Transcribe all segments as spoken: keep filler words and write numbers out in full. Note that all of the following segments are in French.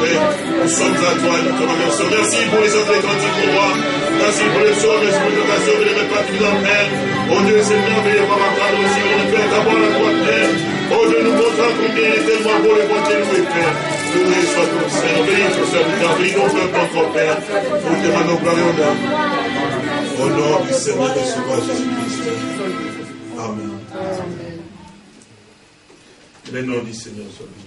Père. Nous sommes à toi et nous te remercions. Merci pour les autres cantiques pour moi. Merci pour les choses, merci pour l'éducation, mais ne mets pas tout dans Père. Oh Dieu, c'est merveilleux par ma part aussi. On ne fait qu'avoir la toi, Père. Oh Dieu, nous montrons combien il est tellement beau et bon Dieu, nous est Père. Loué soit ton Seigneur. Bénis ton serviteur. Bénis nos peuples encore, Père. Nous te demandons gloire et honneur. Au nom du Seigneur et Sauveur Jésus-Christ. Amen. Le nom du Seigneur soit béni.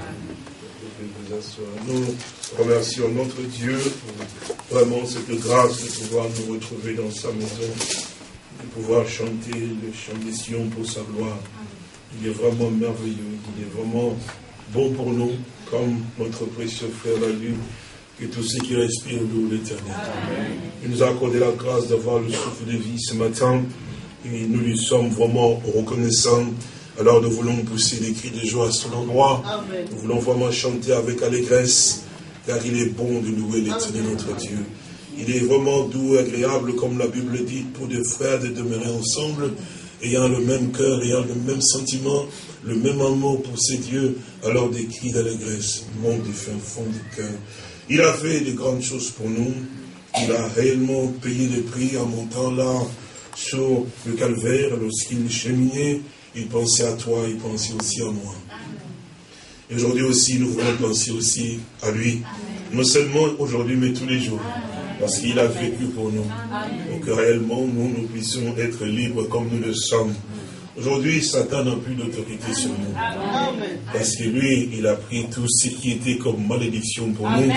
Nous remercions notre Dieu pour vraiment cette grâce de pouvoir nous retrouver dans sa maison, de pouvoir chanter le chant des Sion pour sa gloire. Il est vraiment merveilleux, il est vraiment bon pour nous, comme notre précieux frère l'a dit, que tous ceux qui respirent louent l'Éternel. Il nous a accordé la grâce d'avoir le souffle de vie ce matin, et nous lui sommes vraiment reconnaissants. Alors nous voulons pousser des cris de joie à son endroit. Amen. Nous voulons vraiment chanter avec allégresse, car il est bon de louer l'Éternel notre Dieu. Il est vraiment doux et agréable, comme la Bible dit, pour des frères de demeurer ensemble, ayant le même cœur, ayant le même sentiment, le même amour pour ces dieux, alors des cris d'allégresse montent du fin fond du cœur. Il a fait de grandes choses pour nous. Il a réellement payé le prix en montant là sur le calvaire lorsqu'il cheminait. Il pensait à toi, il pensait aussi à moi. Et aujourd'hui aussi, nous voulons penser aussi à lui. Non seulement aujourd'hui, mais tous les jours. Parce qu'il a vécu pour nous. Pour que réellement, nous, nous puissions être libres comme nous le sommes. Aujourd'hui, Satan n'a plus d'autorité sur nous. Parce que lui, il a pris tout ce qui était comme malédiction pour nous.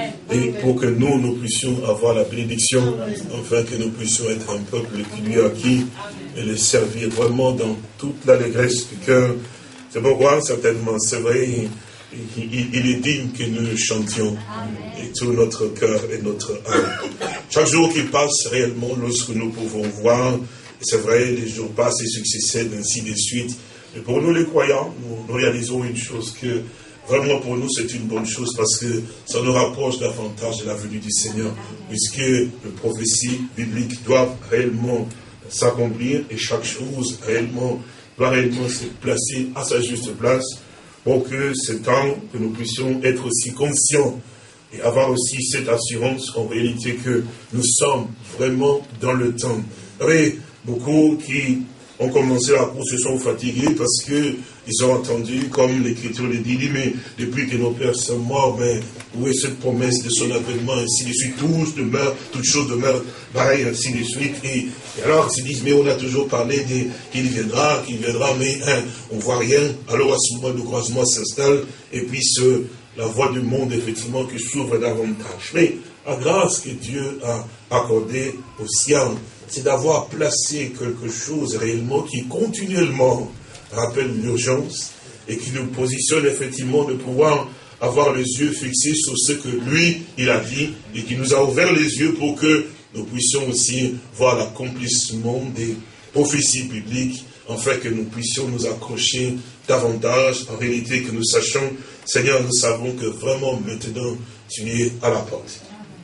Et pour que nous, nous puissions avoir la bénédiction, afin que nous puissions être un peuple qui lui a acquis et le servir vraiment dans toute l'allégresse du cœur. C'est pourquoi, certainement, c'est vrai, il, il, il est digne que nous le chantions. Et tout notre cœur et notre âme. Chaque jour qui passe, réellement, lorsque nous pouvons voir, c'est vrai, les jours passent et succèdent, ainsi de suite. Mais pour nous, les croyants, nous, nous réalisons une chose que, vraiment pour nous, c'est une bonne chose parce que ça nous rapproche davantage de la venue du Seigneur. Puisque les prophéties bibliques doivent réellement s'accomplir et chaque chose réellement doit réellement se placer à sa juste place pour que ce temps, que nous puissions être aussi conscients et avoir aussi cette assurance en réalité que nous sommes vraiment dans le temps. Vous savez, beaucoup qui ont commencé la course se sont fatigués parce que ils ont entendu, comme l'Écriture le dit, dit, mais depuis que nos pères sont morts, mais où est cette promesse de son avènement, ainsi de suite, tous demeurent, toutes choses demeurent pareil, ainsi de suite. Et, et alors, ils se disent, mais on a toujours parlé qu'il viendra, qu'il viendra, mais hein, on ne voit rien. Alors, à ce moment, le croisement s'installe, et puis ce, la voie du monde, effectivement, qui s'ouvre davantage. Mais la grâce que Dieu a accordée aux siens, c'est d'avoir placé quelque chose réellement qui continuellement rappelle l'urgence et qui nous positionne effectivement de pouvoir avoir les yeux fixés sur ce que lui, il a dit et qui nous a ouvert les yeux pour que nous puissions aussi voir l'accomplissement des prophéties bibliques, afin que nous puissions nous accrocher davantage, en réalité que nous sachions, Seigneur, nous savons que vraiment maintenant tu es à la porte.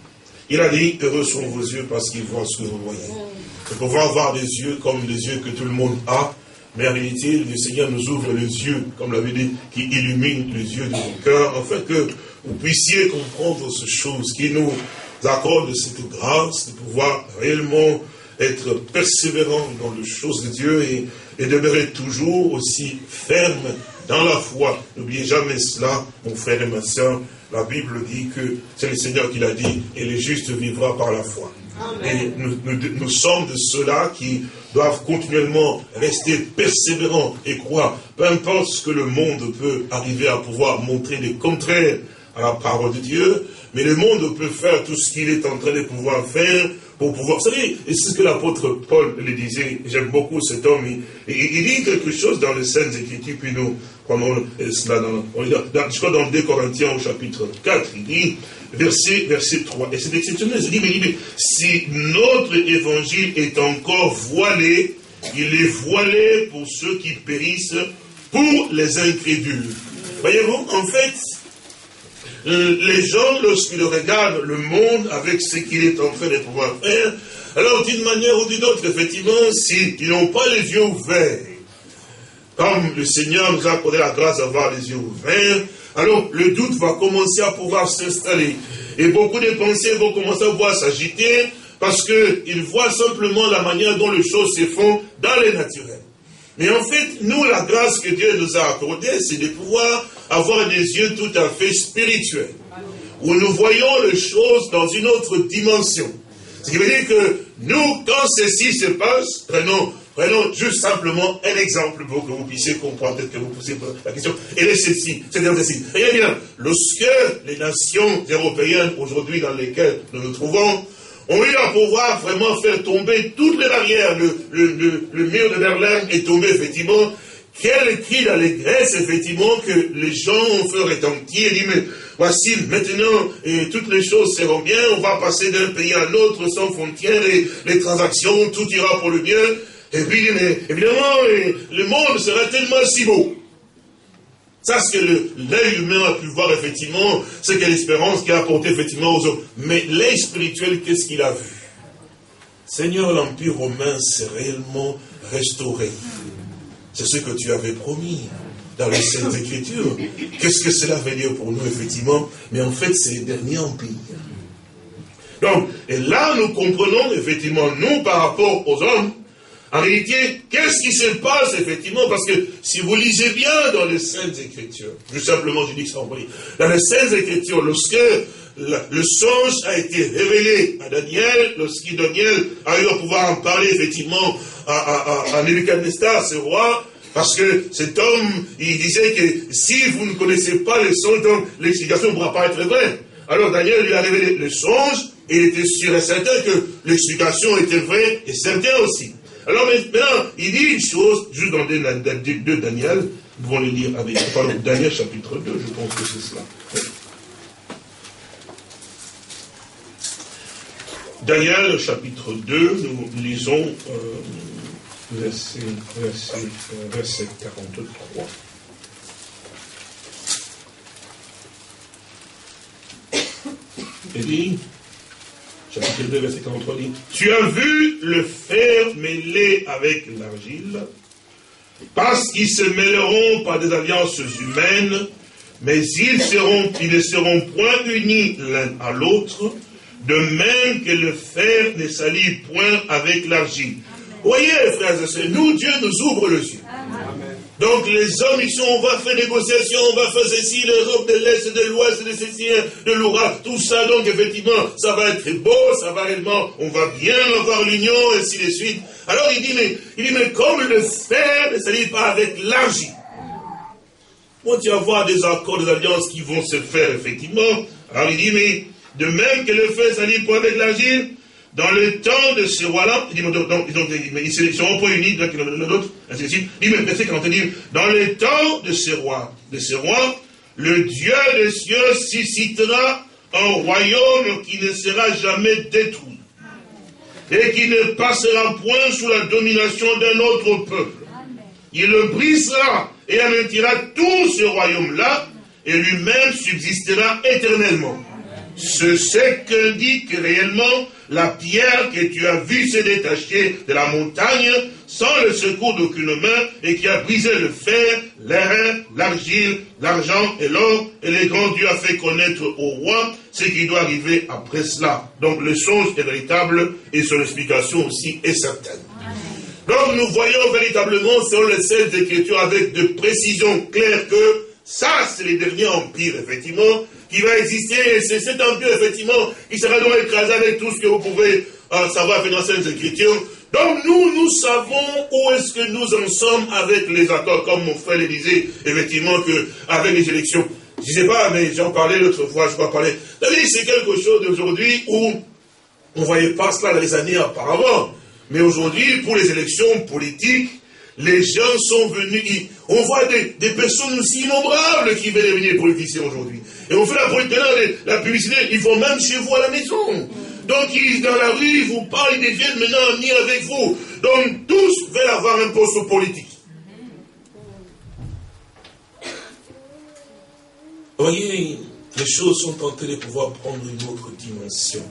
Il a dit, heureux sont vos yeux parce qu'ils voient ce que vous voyez. Nous pouvons avoir des yeux comme les yeux que tout le monde a, mais en réalité, le Seigneur nous ouvre les yeux, comme l'avait dit, qui illumine les yeux de vos cœurs, afin que vous puissiez comprendre ces choses, qui nous accorde cette grâce de pouvoir réellement être persévérant dans les choses de Dieu et, et demeurer toujours aussi ferme dans la foi. N'oubliez jamais cela, mon frère et ma soeur. La Bible dit que c'est le Seigneur qui l'a dit, et le juste vivra par la foi. Amen. Et nous, nous, nous sommes de ceux-là qui doivent continuellement rester persévérants et croire. Peu importe ce que le monde peut arriver à pouvoir montrer des contraires à la parole de Dieu, mais le monde peut faire tout ce qu'il est en train de pouvoir faire pour pouvoir... Vous savez, et c'est ce que l'apôtre Paul le disait, j'aime beaucoup cet homme, il, il, il dit quelque chose dans les Saintes Écritures, puis nous prenons cela dans, dans, je crois dans deux Corinthiens au chapitre quatre, il dit, verset, verset trois, et c'est exceptionnel, il dit, mais, mais si notre évangile est encore voilé, il est voilé pour ceux qui périssent, pour les incrédules. Voyez-vous, en fait, les gens, lorsqu'ils regardent le monde avec ce qu'il est en train de pouvoir faire, alors d'une manière ou d'une autre, effectivement, s'ils n'ont pas les yeux ouverts, comme le Seigneur nous a accordé la grâce d'avoir les yeux ouverts, alors le doute va commencer à pouvoir s'installer. Et beaucoup de pensées vont commencer à pouvoir s'agiter, parce qu'ils voient simplement la manière dont les choses se font dans les naturels. Mais en fait, nous, la grâce que Dieu nous a accordée, c'est de pouvoir avoir des yeux tout à fait spirituels, où nous voyons les choses dans une autre dimension. Ce qui veut dire que nous, quand ceci se passe, prenons, prenons juste simplement un exemple pour que vous puissiez comprendre, peut-être que vous posez la question. Et là, ceci, c'est ceci. Regardez bien, lorsque les nations européennes aujourd'hui dans lesquelles nous nous trouvons, ont eu à pouvoir vraiment faire tomber toutes les barrières, le, le, le, le mur de Berlin est tombé effectivement, quel cri d'allégresse effectivement que les gens ont fait retentir, et dit mais voici maintenant et toutes les choses seront bien, on va passer d'un pays à un autre sans frontières, et les transactions, tout ira pour le bien, et puis mais, évidemment le monde sera tellement si beau. Ça, c'est que l'œil humain a pu voir, effectivement, c'est que l'espérance qu'il a apporté, effectivement, aux hommes. Mais l'œil spirituel, qu'est-ce qu'il a vu? Seigneur, l'Empire romain s'est réellement restauré. C'est ce que tu avais promis dans les Saintes Écritures. Qu'est-ce que cela veut dire pour nous, effectivement? Mais en fait, c'est le dernier empire. Donc, et là, nous comprenons, effectivement, nous, par rapport aux hommes, en réalité, qu'est-ce qui se passe, effectivement, parce que si vous lisez bien dans les Saintes Écritures, juste simplement, je dis que ça en prie, dans les Saintes Écritures, lorsque le, le songe a été révélé à Daniel, lorsque Daniel a eu à pouvoir en parler, effectivement, à, à, à, à Nebuchadnezzar, ce roi, parce que cet homme, il disait que si vous ne connaissez pas les songes, donc l'explication ne pourra pas être vraie. Alors Daniel lui a révélé le songe, et il était sûr et certain que l'explication était vraie et certaine aussi. Alors maintenant, il dit une chose, juste dans deux Daniel, nous allons le lire avec, pardon, Daniel chapitre deux, je pense que c'est cela. Daniel chapitre deux, nous lisons euh, verset, verset, verset quarante-trois. Il dit, chapitre deux, verset quarante-trois dit, « Tu as vu le fer mêlé avec l'argile, parce qu'ils se mêleront par des alliances humaines, mais ils, seront, ils ne seront point unis l'un à l'autre, de même que le fer ne s'allie point avec l'argile. » Vous voyez, frères et sœurs, nous, Dieu nous ouvre les yeux. Amen. Donc les hommes, ils sont, on va faire négociation, on va faire ceci, l'Europe de l'Est, de l'Ouest, de ceci, de l'Oural, tout ça, donc effectivement, ça va être beau, ça va réellement, on va bien avoir l'union, et ainsi de suite. Alors il dit, mais, il dit, mais comme le fer ne s'allie pas avec l'argile, on va voir des accords, des alliances qui vont se faire, effectivement. Alors il dit, mais de même que le fer s'allie pas avec l'argile, dans le temps de ce roi-là, il dit, donc, donc, ils ne seront pas unis l'un de l'autre, ainsi de suite. Il dit, mais verset quarante, dit, dans le temps de ce roi, de ce roi, le Dieu des cieux suscitera un royaume qui ne sera jamais détruit, et qui ne passera point sous la domination d'un autre peuple. Il le brisera et anéantira tout ce royaume-là, et lui-même subsistera éternellement. C'est ce qu'indique réellement la pierre que tu as vue se détacher de la montagne sans le secours d'aucune main et qui a brisé le fer, l'airain, l'argile, l'argent et l'or, et les grands dieux a fait connaître au roi ce qui doit arriver après cela. Donc le songe est véritable et son explication aussi est certaine. Donc nous voyons véritablement selon les Saintes Écritures avec de précision claire que ça c'est le dernier empire effectivement qui va exister, et c'est cet empire, effectivement, qui sera donc écrasé avec tout ce que vous pouvez euh, savoir dans les Écritures. Donc nous, nous savons où est-ce que nous en sommes avec les accords, comme mon frère le disait, effectivement, que avec les élections. Je ne sais pas, mais j'en parlais l'autre fois, je crois parler. C'est quelque chose d'aujourd'hui où on ne voyait pas cela dans les années auparavant. Mais aujourd'hui, pour les élections politiques, les gens sont venus, on voit des, des personnes aussi innombrables qui veulent devenir politiciens aujourd'hui. Et on fait la, la publicité, ils vont même chez vous à la maison. Donc ils, dans la rue, ils vous parlent, ils deviennent maintenant amis avec vous. Donc tous veulent avoir un poste politique. Vous voyez, les choses sont en train de pouvoir prendre une autre dimension.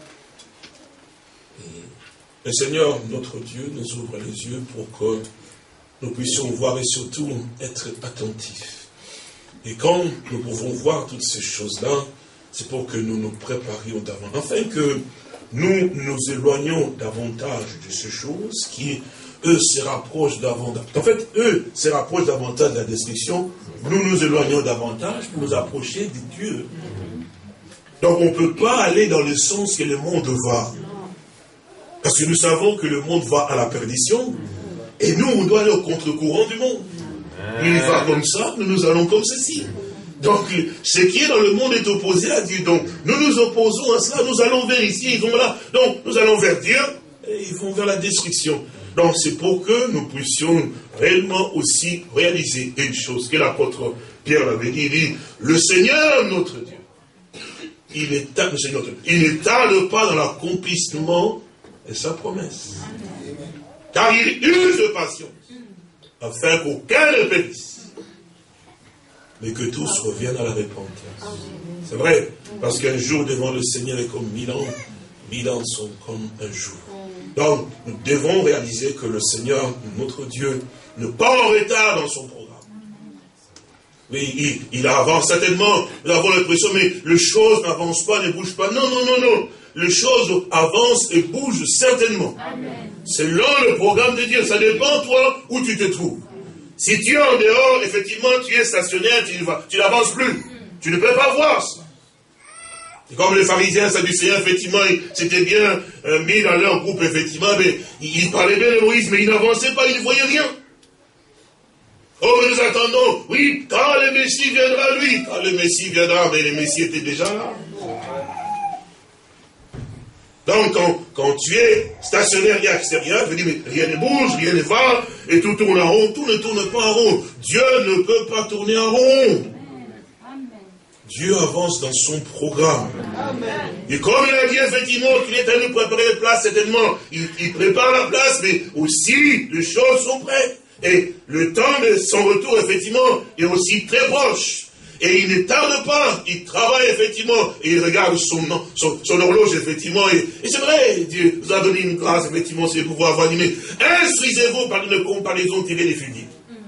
Et le Seigneur, notre Dieu, nous ouvre les yeux pour que nous puissions voir et surtout être attentifs. Et quand nous pouvons voir toutes ces choses-là, c'est pour que nous nous préparions davantage, afin que nous nous éloignions davantage de ces choses qui, eux, se rapprochent davantage. En fait, eux se rapprochent davantage de la destruction. Nous nous éloignons davantage pour nous approcher de Dieu. Donc on ne peut pas aller dans le sens que le monde va. Parce que nous savons que le monde va à la perdition. Et nous, on doit aller au contre-courant du monde. Il va comme ça, nous nous allons comme ceci. Donc, ce qui est dans le monde est opposé à Dieu. Donc, nous nous opposons à cela, nous allons vers ici, ils vont là. Donc, nous allons vers Dieu, et ils vont vers la destruction. Donc, c'est pour que nous puissions réellement aussi réaliser une chose que l'apôtre Pierre l'avait dit, il dit, le Seigneur notre Dieu, il ne tarde, le Seigneur, il ne tarde pas dans l'accomplissement de sa promesse. Car il use de patience, afin qu'aucun ne périsse, mais que tous reviennent à la repentance. C'est vrai, parce qu'un jour devant le Seigneur est comme mille ans, mille ans sont comme un jour. Donc, nous devons réaliser que le Seigneur, notre Dieu, n'est pas en retard dans son programme. Oui, il, il avance certainement, nous avons l'impression, mais les choses n'avancent pas, ne bougent pas. Non, non, non, non. Les choses avancent et bougent certainement. Selon le programme de Dieu, ça dépend toi où tu te trouves. Si tu es en dehors, effectivement, tu es stationnaire, tu vas, tu n'avances plus. Tu ne peux pas voir ça. Et comme les pharisiens, sadducéens, effectivement, c'était bien euh, mis dans leur groupe, effectivement, mais ils, ils parlaient bien de Moïse, mais ils n'avançaient pas, ils ne voyaient rien. Oh, mais nous attendons, oui, quand le Messie viendra, lui, quand le Messie viendra, mais le Messie était déjà là. Donc, quand, quand tu es stationnaire et extérieur, je veux dire, mais rien ne bouge, rien ne va, et tout tourne en rond, tout ne tourne pas en rond. Dieu ne peut pas tourner en rond. Amen. Dieu avance dans son programme. Amen. Et comme il a dit effectivement qu'il est à nous préparer les places, certainement, il, il prépare la place, mais aussi les choses sont prêtes. Et le temps de son retour, effectivement, est aussi très proche. Et il ne tarde pas, il travaille effectivement, et il regarde son, son, son horloge, effectivement, et, et c'est vrai, Dieu vous a donné une grâce, effectivement, c'est pouvoir avoir animé. Instruisez-vous par une comparaison tirée des fugitifs.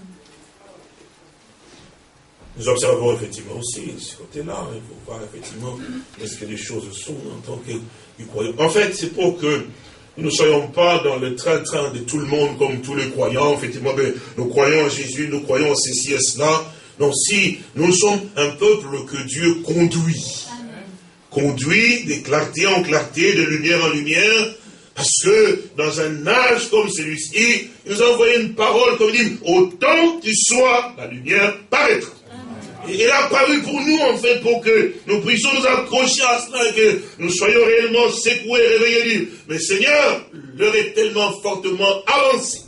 Nous observons effectivement aussi ce côté-là, il faut voir effectivement est-ce que les choses sont en tant que croyants. En fait, c'est pour que nous ne soyons pas dans le train-train de tout le monde comme tous les croyants, effectivement, mais nous croyons en Jésus, nous croyons en ceci et cela. Donc si nous sommes un peuple que Dieu conduit, Amen. Conduit de clarté en clarté, de lumière en lumière, parce que dans un âge comme celui-ci, il nous a envoyé une parole comme il dit, autant tu sois, la lumière paraîtra. Et elle a paru pour nous, en fait, pour que nous puissions nous accrocher à cela et que nous soyons réellement secoués, réveillés. Mais Seigneur, l'heure est tellement fortement avancée.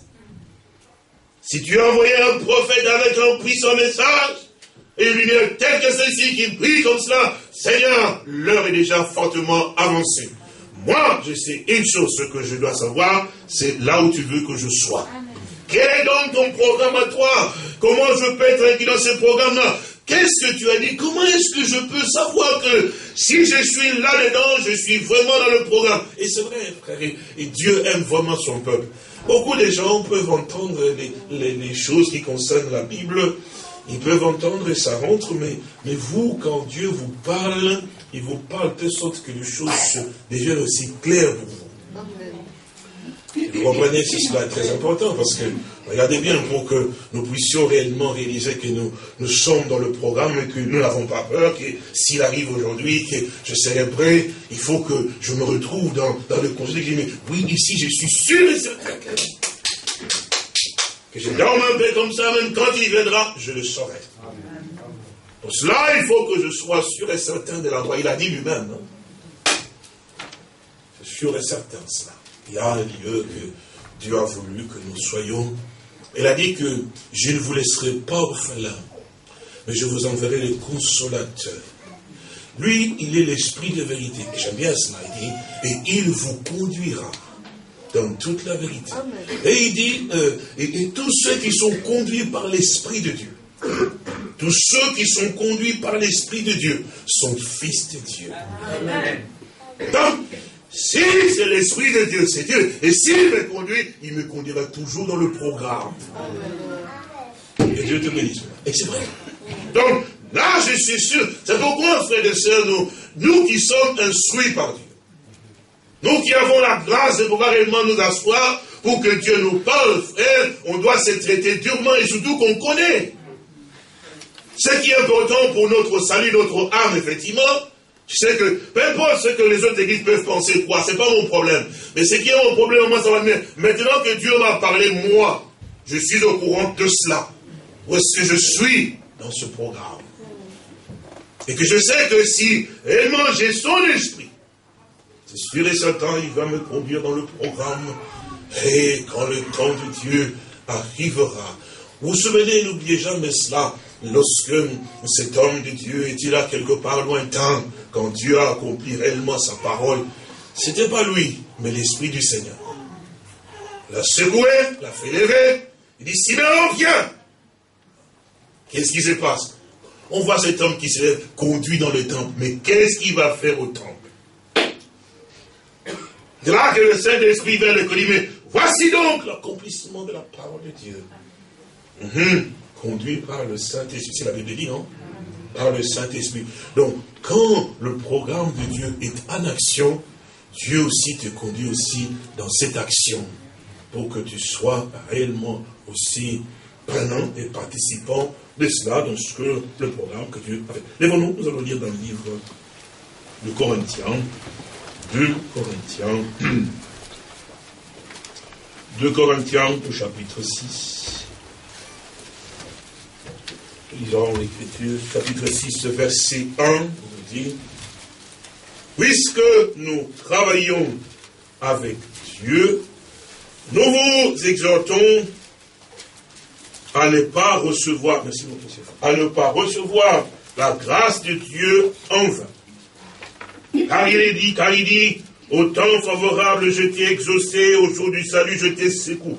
Si tu as envoyé un prophète avec un puissant message, et une lumière telle que celle-ci qui brille comme cela, Seigneur, l'heure est déjà fortement avancée. Moi, je sais une chose, ce que je dois savoir, c'est là où tu veux que je sois. Amen. Quel est donc ton programme à toi? Comment je peux être tranquille dans ce programme-là? Qu'est-ce que tu as dit? Comment est-ce que je peux savoir que si je suis là-dedans, je suis vraiment dans le programme? Et c'est vrai, frère, et, et Dieu aime vraiment son peuple. Beaucoup de gens peuvent entendre les, les, les choses qui concernent la Bible, ils peuvent entendre et ça rentre, mais, mais vous, quand Dieu vous parle, il vous parle de sorte que les choses deviennent aussi claires pour vous. Vous comprenez, c'est cela est très important, parce que, regardez bien, pour que nous puissions réellement réaliser que nous, nous sommes dans le programme et que nous n'avons pas peur, que s'il arrive aujourd'hui, que je serai prêt, il faut que je me retrouve dans, dans le conseil, que je dis, mais oui, ici, je suis sûr et certain que, que je dorme un peu comme ça, même quand il viendra, je le saurai. Pour cela, il faut que je sois sûr et certain de l'endroit. Il a dit lui-même, hein. C'est sûr et certain, cela. Il y a un lieu que Dieu a voulu que nous soyons. Il a dit que je ne vous laisserai pas orphelins, mais je vous enverrai le consolateur. Lui, il est l'esprit de vérité. Et j'aime bien cela, il dit, et il vous conduira dans toute la vérité. Et il dit, euh, et, et tous ceux qui sont conduits par l'esprit de Dieu, tous ceux qui sont conduits par l'esprit de Dieu sont fils de Dieu. Amen. Donc, si c'est l'Esprit de Dieu, c'est Dieu. Et s'il me conduit, il me conduira toujours dans le programme. Amen. Et Dieu te bénisse. Et c'est vrai. Donc, Là, je suis sûr. C'est pourquoi, frères et sœurs, nous, nous qui sommes instruits par Dieu, nous qui avons la grâce de pouvoir réellement nous asseoir pour que Dieu nous parle, frère, on doit se traiter durement et surtout qu'on connaît. Ce qui est important pour notre salut, notre âme, effectivement, c'est que, peu importe ce que les autres églises peuvent penser, quoi, c'est pas mon problème. Mais ce qui est mon problème, moi, ça va venir. Maintenant que Dieu m'a parlé, moi, je suis au courant de cela. Où est-ce que je suis dans ce programme? Et que je sais que si réellement j'ai son esprit, c'est sûr et certain, il va me conduire dans le programme. Et quand le temps de Dieu arrivera, vous vous souvenez, n'oubliez jamais cela, lorsque cet homme de Dieu était là quelque part lointain, quand Dieu a accompli réellement sa parole, c'était pas lui, mais l'Esprit du Seigneur. L'a secoué, l'a fait lever, il dit, Siméon, viens. Qu'est-ce qui se passe? On voit cet homme qui se lève, conduit dans le temple, mais qu'est-ce qu'il va faire au temple? C'est là que le Saint-Esprit vient le dire, mais voici donc l'accomplissement de la parole de Dieu. Mm-hmm. Conduit par le Saint-Esprit, c'est la Bible dit, non? Par le Saint-Esprit. Donc, quand le programme de Dieu est en action, Dieu aussi te conduit aussi dans cette action, pour que tu sois réellement aussi prenant et participant de cela, dans ce que le programme que Dieu a fait. Lèvons-nous, nous allons lire dans le livre de Corinthiens, deux Corinthiens, deux Corinthiens au chapitre six. Lisons l'écriture, chapitre six, verset un, nous dit, puisque nous travaillons avec Dieu, nous vous exhortons à ne pas recevoir, merci mon monsieur, à ne pas recevoir la grâce de Dieu en vain. Car il est dit, car il dit, au temps favorable je t'ai exaucé, au jour du salut je t'ai secouru.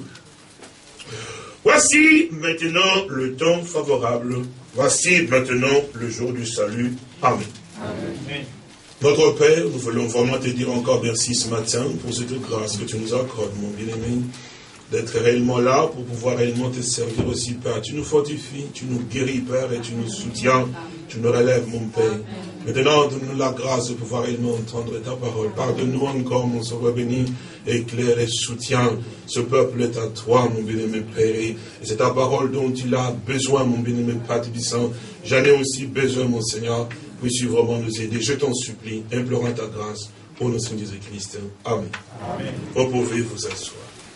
Voici maintenant le temps favorable. Voici maintenant le jour du salut. Amen. Amen. Notre Père, nous voulons vraiment te dire encore merci ce matin pour cette grâce que tu nous accordes, mon bien-aimé, d'être réellement là pour pouvoir réellement te servir aussi, Père. Tu nous fortifies, tu nous guéris, Père, et tu nous soutiens, tu nous relèves, mon Père. Maintenant, donne-nous la grâce de pouvoir réellement entendre ta parole. Pardonne-nous encore, mon Sauveur béni, éclaire et soutiens. Ce peuple est à toi, mon bien-aimé Père. Et c'est ta parole dont il a besoin, mon bien-aimé Père Tubissant. J'en ai aussi besoin, mon Seigneur. Puisses-tu vraiment nous aider. Je t'en supplie, implorant ta grâce, au nom de Jésus-Christ. Amen. Amen. Vous pouvez vous asseoir.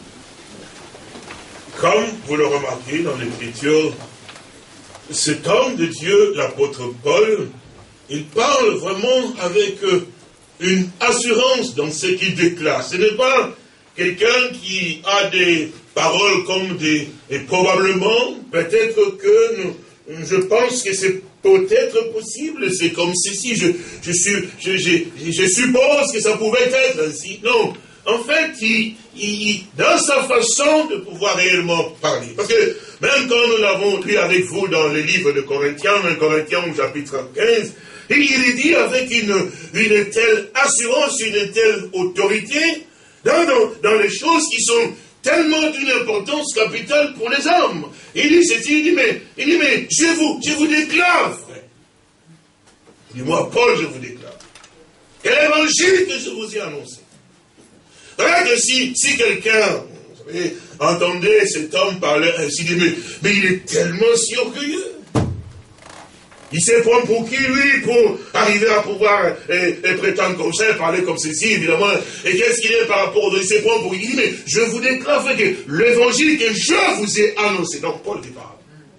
Comme vous le remarquez dans l'Écriture, cet homme de Dieu, l'apôtre Paul, il parle vraiment avec une assurance dans ce qu'il déclare. Ce n'est pas quelqu'un qui a des paroles comme des... Et probablement, peut-être que nous, je pense que c'est peut-être possible, c'est comme ceci, je, je, suis, je, je, je suppose que ça pouvait être ainsi. Non, en fait, il, il, dans sa façon de pouvoir réellement parler, parce que même quand nous l'avons lu avec vous dans le livre de Corinthiens, un Corinthiens au chapitre quinze, et il est dit avec une, une telle assurance, une telle autorité, dans, dans, dans les choses qui sont tellement d'une importance capitale pour les hommes. Il dit ceci, il dit, mais, il dit, mais je vous, je vous déclare, frère. Il dit, moi, Paul, je vous déclare. Quel évangile que je vous ai annoncé. Voilà que si, si quelqu'un, vous savez, entendait cet homme parler ainsi, il dit, mais, mais il est tellement si orgueilleux. Il sait prendre pour qui, lui, pour arriver à pouvoir et, et prétendre comme ça, parler comme ceci, évidemment. Et qu'est-ce qu'il est par rapport aux autres? Il sait prendre pour qui? Il dit, mais je vous déclare, frère, que l'évangile que je vous ai annoncé. Donc, Paul qui parle.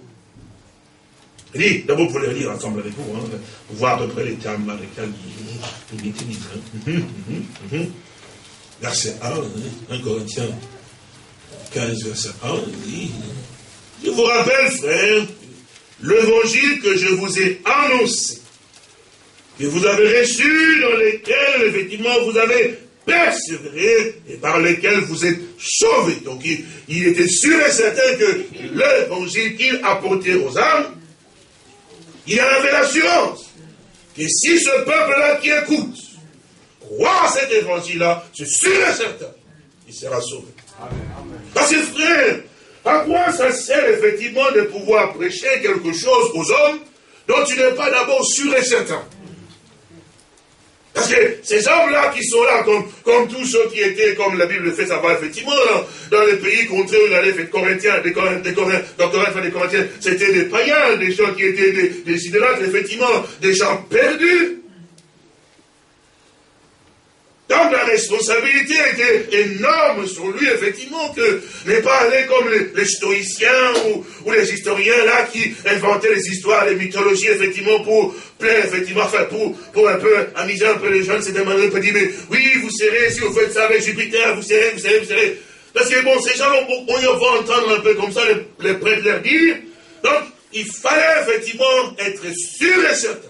Il dit, d'abord, vous pouvez le lire ensemble avec vous, hein, pour voir à peu près les termes dans lesquels il, il utilise. Hein. Mmh, mmh, mmh. Verset un, un Corinthiens quinze, verset un, il dit, je vous rappelle, frère, l'évangile que je vous ai annoncé, que vous avez reçu, dans lesquels, effectivement, vous avez persévéré, et par lesquels vous êtes sauvés. Donc, il, il était sûr et certain que l'évangile qu'il apportait aux âmes, il en avait l'assurance que si ce peuple-là qui écoute, croit à cet évangile-là, c'est sûr et certain, il sera sauvé. Amen. Parce que, frère, à quoi ça sert effectivement de pouvoir prêcher quelque chose aux hommes dont tu n'es pas d'abord sûr et certain. Parce que ces hommes-là qui sont là, comme, comme tous ceux qui étaient, comme la Bible le fait savoir, effectivement, dans, dans les pays contraires où il allait faire Corinthiens, des Corinthiens, des Corinthiens, dans Corinthiens, des Corinthiens, c'était des païens, des gens qui étaient des, des idolâtres, effectivement, des gens perdus. Donc la responsabilité était énorme sur lui, effectivement, que n'est pas aller comme les, les stoïciens ou, ou les historiens là qui inventaient les histoires, les mythologies, effectivement, pour plaire, effectivement, enfin, pour, pour un peu amuser un peu les jeunes, c'était un peu dire, mais oui, vous serez, si vous faites ça avec Jupiter, vous serez, vous serez, vous serez. Parce que bon, ces gens, on, on va entendre un peu comme ça les, les prêtres leur dire. Donc, il fallait effectivement être sûr et certain.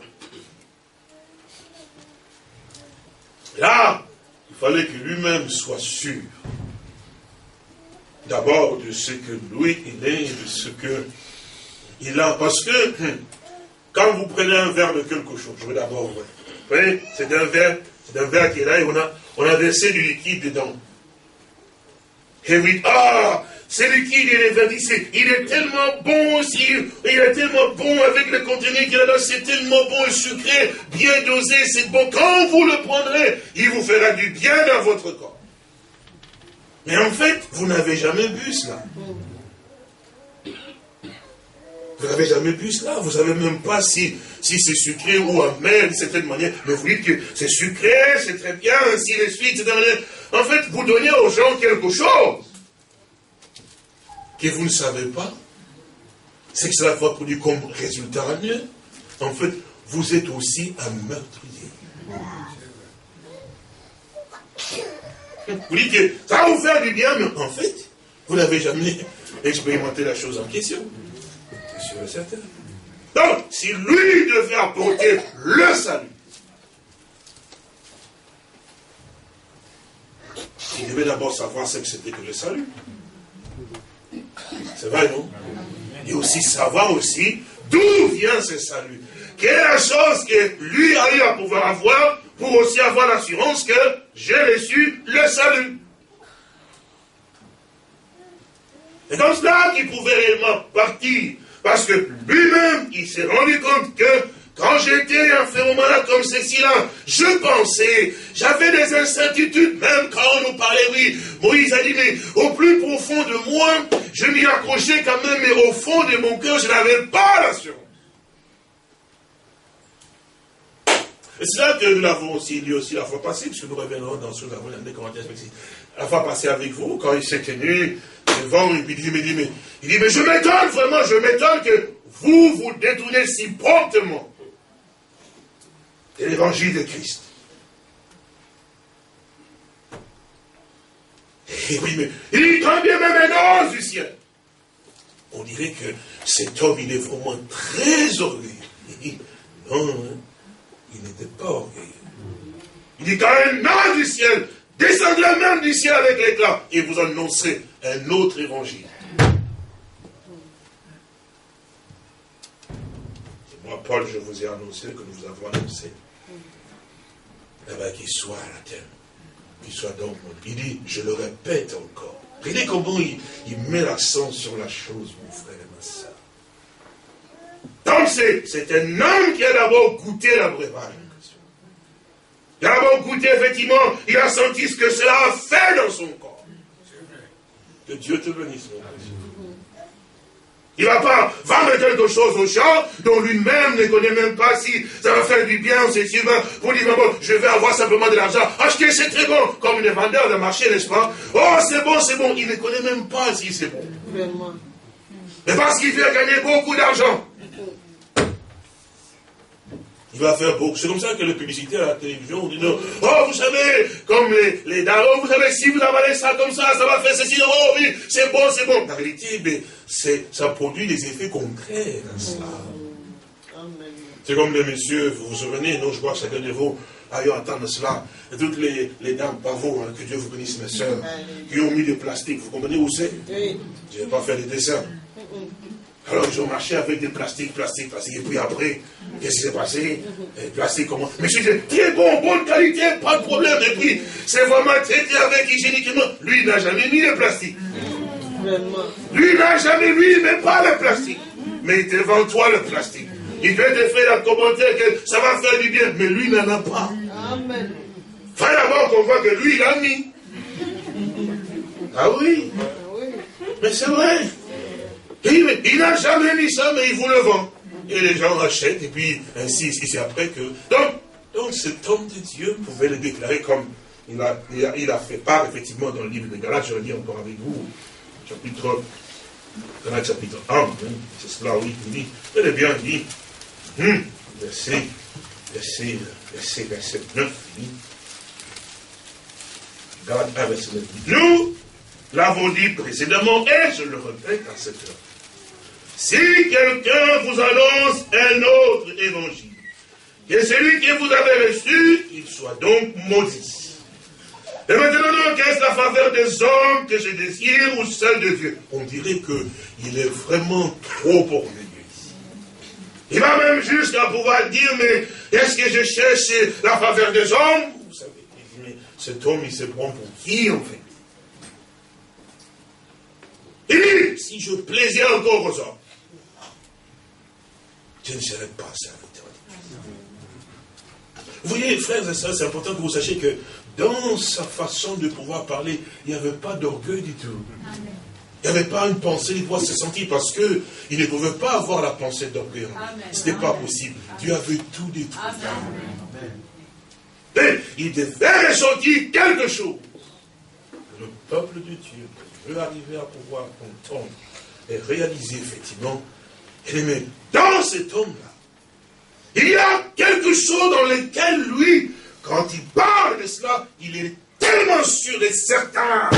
Là, il fallait que lui-même soit sûr. D'abord de ce que lui, il est, de ce que il a. Parce que, quand vous prenez un verre de quelque chose, je veux d'abord, vous voyez, c'est un verre, c'est un verre qui est là, et on a, on a versé du liquide dedans. Et oui, ah, c'est liquide, il est verdissé, il est tellement bon aussi, il est tellement bon avec le contenu qu'il a là, c'est tellement bon et sucré, bien dosé, c'est bon. Quand vous le prendrez, il vous fera du bien dans votre corps. Mais en fait, vous n'avez jamais bu cela. Vous n'avez jamais bu cela, vous ne savez même pas si, si c'est sucré ou amer d'une certaine manière, mais vous dites que c'est sucré, c'est très bien, ainsi de suite, etc. En fait, vous donnez aux gens quelque chose que vous ne savez pas, c'est que cela va produire comme résultat mieux. En fait, vous êtes aussi un meurtrier. Vous dites que ça va vous faire du bien, mais en fait, vous n'avez jamais expérimenté la chose en question. C'est sûr et certain. Donc, si lui devait apporter le salut, il devait d'abord savoir ce que c'était que le salut. C'est vrai, non? Et aussi savoir aussi d'où vient ce salut. Quelle est la chose que lui a eu à pouvoir avoir pour aussi avoir l'assurance que j'ai reçu le salut. C'est comme cela qu'il pouvait réellement partir. Parce que lui-même, il s'est rendu compte que quand j'étais à ce moment-là comme ceci-là, je pensais, j'avais des incertitudes, même quand on nous parlait, oui, Moïse a dit, mais au plus profond de moi, je m'y accrochais quand même, mais au fond de mon cœur, je n'avais pas l'assurance. Et c'est là que nous l'avons aussi lu aussi la fois passée, puisque nous reviendrons dans ce que nous avons dans les Corinthiens. La fois passée avec vous, quand il s'est tenu devant, il dit, mais, il dit, mais, il dit, mais je m'étonne, vraiment, je m'étonne que vous vous détournez si promptement de l'évangile de Christ. Et oui, mais il dit, quand bien même un ange du ciel. On dirait que cet homme, il est vraiment très orgueilleux. Il dit, non, hein, il n'était pas orgueilleux. Il dit, quand un ange du ciel descendrait même du ciel avec l'éclat, et vous annoncerait un autre évangile. C'est moi, Paul, je vous ai annoncé que nous vous avons annoncé. Eh bien, qu'il soit à la terre. Qu'il soit donc. Il dit, je le répète encore. Regardez comment il, il met l'accent sur la chose, mon frère et ma soeur. Donc, c'est un homme qui a d'abord goûté la breuvage. Il a d'abord goûté, effectivement, il a senti ce que cela a fait dans son corps. Que Dieu te bénisse, mon frère. Il ne va pas vendre quelque chose au champ dont lui-même ne connaît même pas si ça va faire du bien, c'est sûr, pour dire, bon, je vais avoir simplement de l'argent. Acheter, c'est très bon, comme les vendeurs de marché, n'est-ce pas? Oh, c'est bon, c'est bon. Il ne connaît même pas si c'est bon. Vraiment. Mais parce qu'il veut gagner beaucoup d'argent. Il va faire beaucoup. C'est comme ça que les publicités à la télévision, on dit non. Oh, vous savez, comme les, les darons, vous savez, si vous avalez ça comme ça, ça va faire ceci. Oh oui, c'est bon, c'est bon. La réalité, mais ça produit des effets concrets dans cela. C'est comme les messieurs, vous vous souvenez, non, je crois que chacun de vous a eu à entendre cela. Et toutes les, les dames, pas vous, hein, que Dieu vous bénisse, mes soeurs, qui ont mis du plastique. Vous comprenez où c'est? Oui. Je ne vais pas faire des dessins. Alors ils ont marché avec des plastiques, plastiques, plastiques, et puis après, qu'est-ce qui s'est passé? Et plastique, comment? Mais c'est très bon, bonne qualité, pas de problème, et puis c'est vraiment traité avec hygiéniquement. Lui, il n'a jamais mis le plastique. Lui, il n'a jamais mis, mais pas le plastique. Mais devant toi, le plastique. Il peut te faire un commentaire que ça va faire du bien, mais lui n'en a pas. Amen. Faut d'abord qu'on voit que lui, il a mis. Ah oui. Mais c'est vrai. Il, il n'a jamais mis ça, mais il vous le vend. Et les gens achètent, et puis ainsi, c'est après que... Donc, donc cet homme de Dieu pouvait le déclarer comme il a, il a, il a fait part, effectivement, dans le livre de Galates, je le lis encore avec vous, chapitre, Galates chapitre un, hein, c'est cela, oui, il dit, il est bien, il dit, hum, verset, verset, verset, verset neuf, il dit, Galates un, verset neuf, il dit, nous l'avons dit précédemment, et je le répète à cette heure. Si quelqu'un vous annonce un autre évangile, que celui que vous avez reçu, il soit donc maudit. Et maintenant, donc, est-ce la faveur des hommes que je désire ou celle de Dieu? On dirait qu'il est vraiment trop orgueilleux ici. Il va même jusqu'à pouvoir dire, mais est-ce que je cherche la faveur des hommes? Vous savez, il dit, mais cet homme, il se prend pour qui, en fait? Il dit, si je plaisais encore aux hommes, je ne serais pas serviteur de Dieu. Vous voyez, frères et sœurs, c'est important que vous sachiez que dans sa façon de pouvoir parler, il n'y avait pas d'orgueil du tout. Il n'y avait pas une pensée de pouvoir se sentir parce qu'il ne pouvait pas avoir la pensée d'orgueil. Ce n'était pas possible. Dieu avait tout détruit. Mais il devait ressentir quelque chose. Le peuple de Dieu veut arriver à pouvoir entendre et réaliser effectivement. Mais dans cet homme-là, il y a quelque chose dans lequel lui, quand il parle de cela, il est tellement sûr et certain.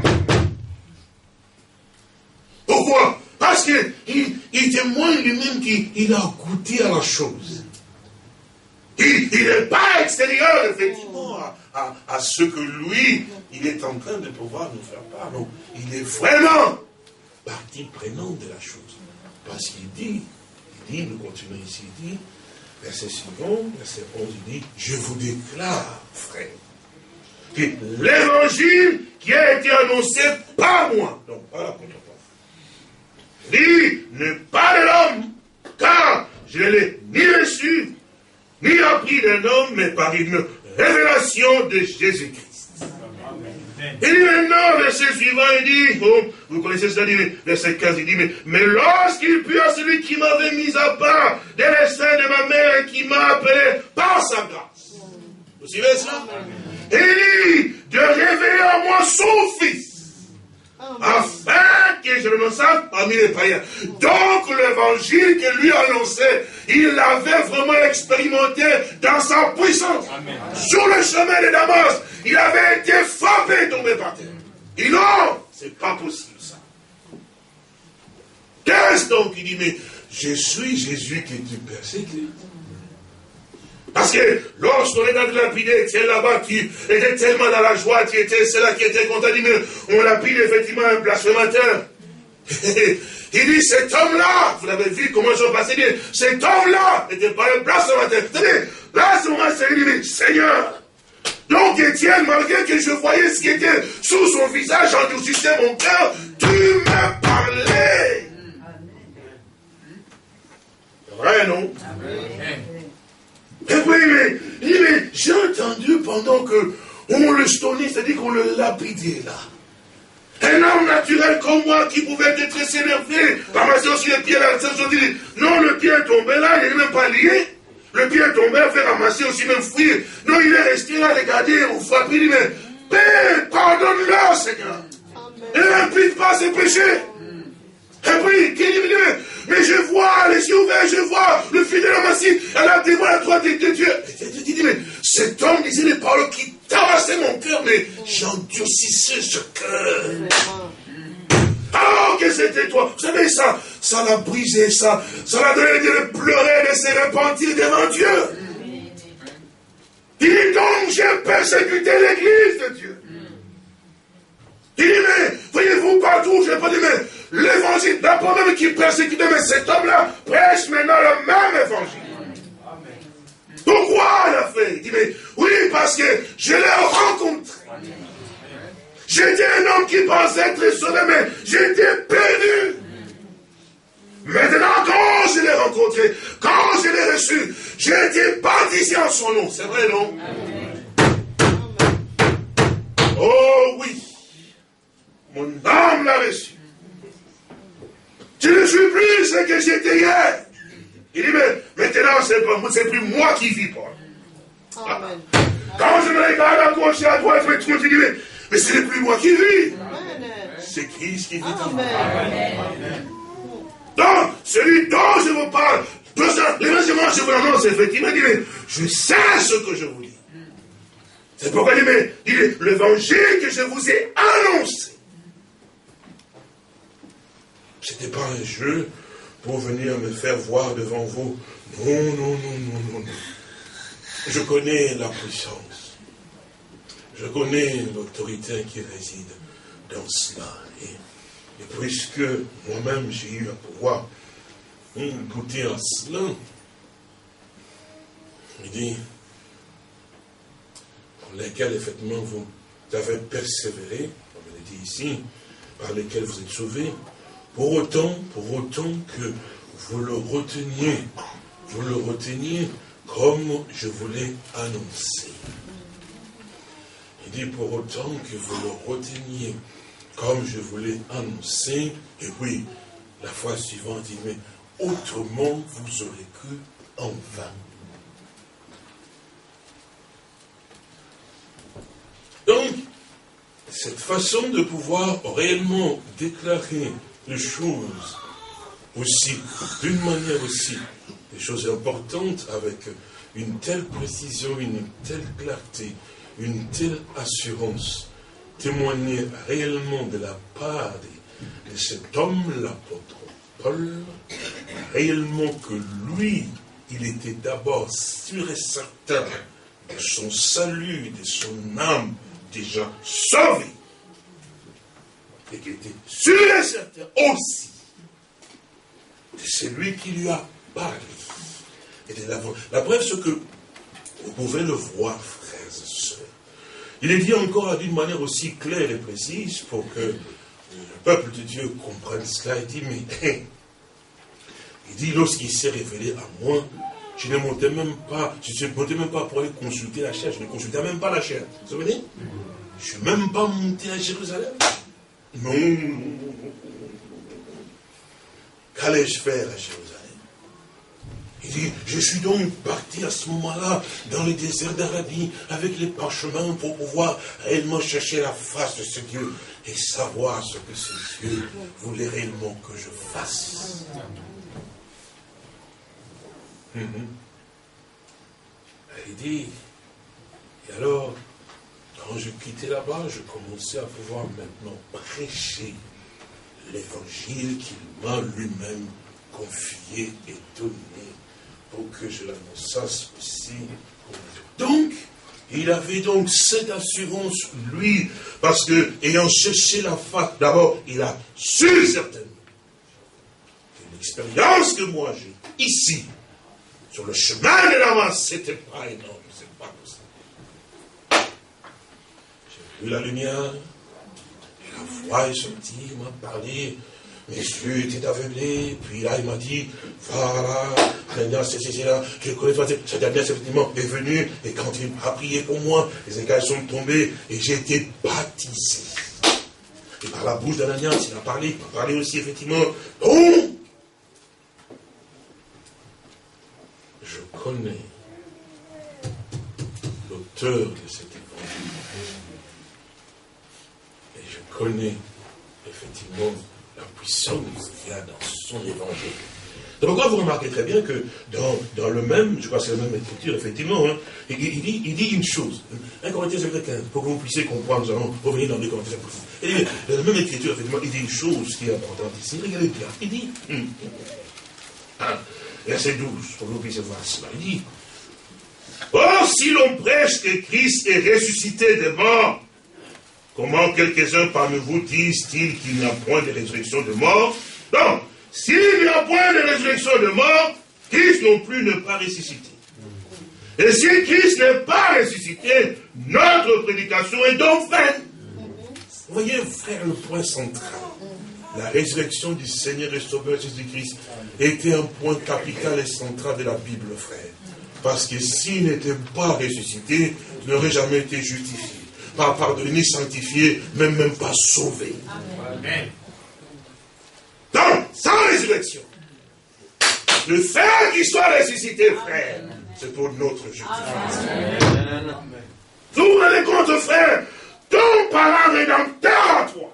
Pourquoi? Parce qu'il il témoigne lui-même qu'il a goûté à la chose. Il n'est pas extérieur, effectivement, à, à, à ce que lui, il est en train de pouvoir nous faire part. Non, il est vraiment partie prenante de la chose. Parce qu'il dit, il dit, nous continuons ici, il dit, verset suivant, verset onze, il dit, je vous déclare, frère, que l'évangile qui a été annoncé par moi, donc pas la contrepartie, dit, ne pas de l'homme, car je ne l'ai ni reçu, ni appris d'un homme, mais par une révélation de Jésus-Christ. Il dit maintenant, verset suivant, il dit, oh, vous connaissez cela, verset quinze, il dit, mais, mais lorsqu'il put à celui qui m'avait mis à part dès le sein de ma mère et qui m'a appelé par sa grâce. Vous suivez cela? Il dit, de révéler à moi son fils, afin que je le mensonge parmi les païens. Donc l'évangile que lui annonçait, il l'avait vraiment expérimenté dans sa puissance. Amen. Sur le chemin de Damas, il avait été frappé, tombé par terre. Et non, c'est pas possible ça. Qu'est-ce donc? Il dit, mais je suis Jésus que tu persécutes. Parce que lorsqu'on est dans le lapidé, tiens là-bas, qui était tellement dans la joie, qui était celle-là qui était content, il dit, mais on lapide effectivement un blasphémateur. Il dit, cet homme-là, vous l'avez vu comment je passais bien, cet homme-là n'était pas un blasphémateur. Vous savez, là, à ce moment, c'est lui, il dit, Seigneur, donc Étienne, malgré que je voyais ce qui était sous son visage, endurcissait mon cœur, tu m'as parlé. Vrai, non? Amen. Et oui, mais, mais j'ai entendu pendant que on le stonnait, c'est-à-dire qu'on le lapidait là. Un homme naturel comme moi qui pouvait être s'énerver, ramasser aussi les pieds là, dit, non, le pied est tombé là, il n'est même pas lié. Le pied est tombé, il fait ramasser aussi, même fuir. Non, il est resté là, regardez, on frappe, il dit, mais, Père, pardonne-leur, Seigneur. Et n'implique pas ses péchés. Et puis, qui dit, mais je vois les yeux ouverts, je vois le fidèle amassé, elle a témoin à droite de Dieu. Et tu dis, mais cet homme disait les paroles qui tabassaient mon cœur, mais j'endurcissais ce cœur. Alors que c'était toi. Vous savez, ça, ça l'a brisé, ça, ça l'a donné de pleurer, de se repentir devant Dieu. Il dit donc, j'ai persécuté l'église de Dieu. Il dit, mais, voyez-vous, partout, je n'ai pas dit, mais, l'évangile, d'abord même qui persécutait, mais cet homme-là prêche maintenant le même évangile. Amen. Pourquoi il a fait? Il dit, mais, oui, parce que je l'ai rencontré. J'étais un homme qui pensait être sauvé, mais j'étais perdu. Maintenant, quand je l'ai rencontré, quand je l'ai reçu, j'ai été baptisé en son nom. C'est vrai, non? Amen. Oh oui, mon âme l'a reçu. Je ne suis plus ce que j'étais hier. Il dit, mais maintenant, c'est pas, c'est plus moi qui vis, Paul. Amen. Quand je me regarde à gauche et à droite, je me dis, mais, mais ce n'est plus moi qui vis. C'est Christ qui vit en moi. Donc, celui dont je vous parle, l'évangile, je vous l'annonce, effectivement, il dit, je sais ce que je vous dis. C'est pourquoi il dit, mais l'évangile que je vous ai annoncé, c'était pas un jeu pour venir me faire voir devant vous. Non, non, non, non, non, non. Je connais la puissance. Je connais l'autorité qui réside dans cela. Et, et puisque moi-même j'ai eu à pouvoir goûter à cela, il dit, pour lesquels effectivement vous avez persévéré, comme il est dit ici, par lesquels vous êtes sauvés, pour autant, pour autant que vous le reteniez, vous le reteniez comme je vous l'ai annoncé. Il dit pour autant que vous le reteniez comme je vous l'ai annoncé, et oui, la fois suivante, il dit, mais autrement vous aurez cru en vain. Donc, cette façon de pouvoir réellement déclarer les choses aussi, d'une manière aussi, des choses importantes avec une telle précision, une telle clarté, une telle assurance, témoigner réellement de la part de, de cet homme, l'apôtre Paul, réellement que lui, il était d'abord sûr et certain de son salut, de son âme déjà sauvé, et qu'il était sûr et certain aussi de celui qui lui a parlé. Et de la, la preuve, c'est que vous pouvez le voir, frères et sœurs. Il est dit encore d'une manière aussi claire et précise pour que le peuple de Dieu comprenne cela. Il dit, mais il dit, lorsqu'il s'est révélé à moi, je ne montais même pas, je ne montais même pas pour aller consulter la chair, je ne consultais même pas la chair. Vous vous souvenez? Je ne suis même pas monté à Jérusalem. Non, non, non, non, non. Qu'allais-je faire à Jérusalem? Il dit, je suis donc parti à ce moment-là dans le désert d'Arabie avec les parchemins pour pouvoir réellement chercher la face de ce Dieu et savoir ce que ce Dieu voulait réellement que je fasse. Mm-hmm. Il dit, et alors, quand je quittais là-bas, je commençais à pouvoir maintenant prêcher l'évangile qu'il m'a lui-même confié et donné pour que je l'annonçasse aussi. Donc, il avait donc cette assurance, lui, parce que, ayant cherché la face, d'abord, il a su certainement que l'expérience que moi j'ai ici, sur le chemin de l'avance, c'était pas énorme, c'est pas possible. J'ai vu la lumière, et la voix est sortie, il m'a parlé. Mes yeux étaient aveuglés, puis là il m'a dit, voilà, Ananias, c'est c'est là, je connais toi, cette Ananias effectivement est venu, et quand il a prié pour moi, les écailles sont tombées, et j'ai été baptisé. Et par la bouche d'Ananias, il a parlé, il m'a parlé aussi effectivement, donc, je connais l'auteur de cet évangile, et je connais effectivement la puissance qu'il y a dans son évangile. Donc pourquoi vous remarquez très bien que dans, dans le même, je crois que c'est la même écriture, effectivement, hein, il, il, dit, il dit une chose, un Corinthiens chapitre quinze, pour que vous puissiez comprendre, nous allons revenir dans les Corinthiens chapitre quinze. Il dit, dans la même écriture, effectivement, il dit une chose qui est importante ici, regardez bien, il dit, hum, hein, verset douze, pour que vous puissiez voir cela, il dit, or si l'on prêche que Christ est ressuscité des morts, comment quelques-uns parmi vous disent-ils qu'il n'y a point de résurrection de mort? Non, s'il n'y a point de résurrection de mort, Christ non plus n'est pas ressuscité. Et si Christ n'est pas ressuscité, notre prédication est donc vaine. Vous voyez, frère, le point central. la résurrection du Seigneur et Sauveur Jésus-Christ était un point capital et central de la Bible, frère. Parce que s'il n'était pas ressuscité, il n'aurait jamais été justifié, pas pardonné, ni sanctifié, même, même pas sauvé. Amen. Donc, sans résurrection, le fait qu'il soit ressuscité, frère, c'est pour notre justification. Vous vous rendez compte, frère, ton parent rédempteur à toi,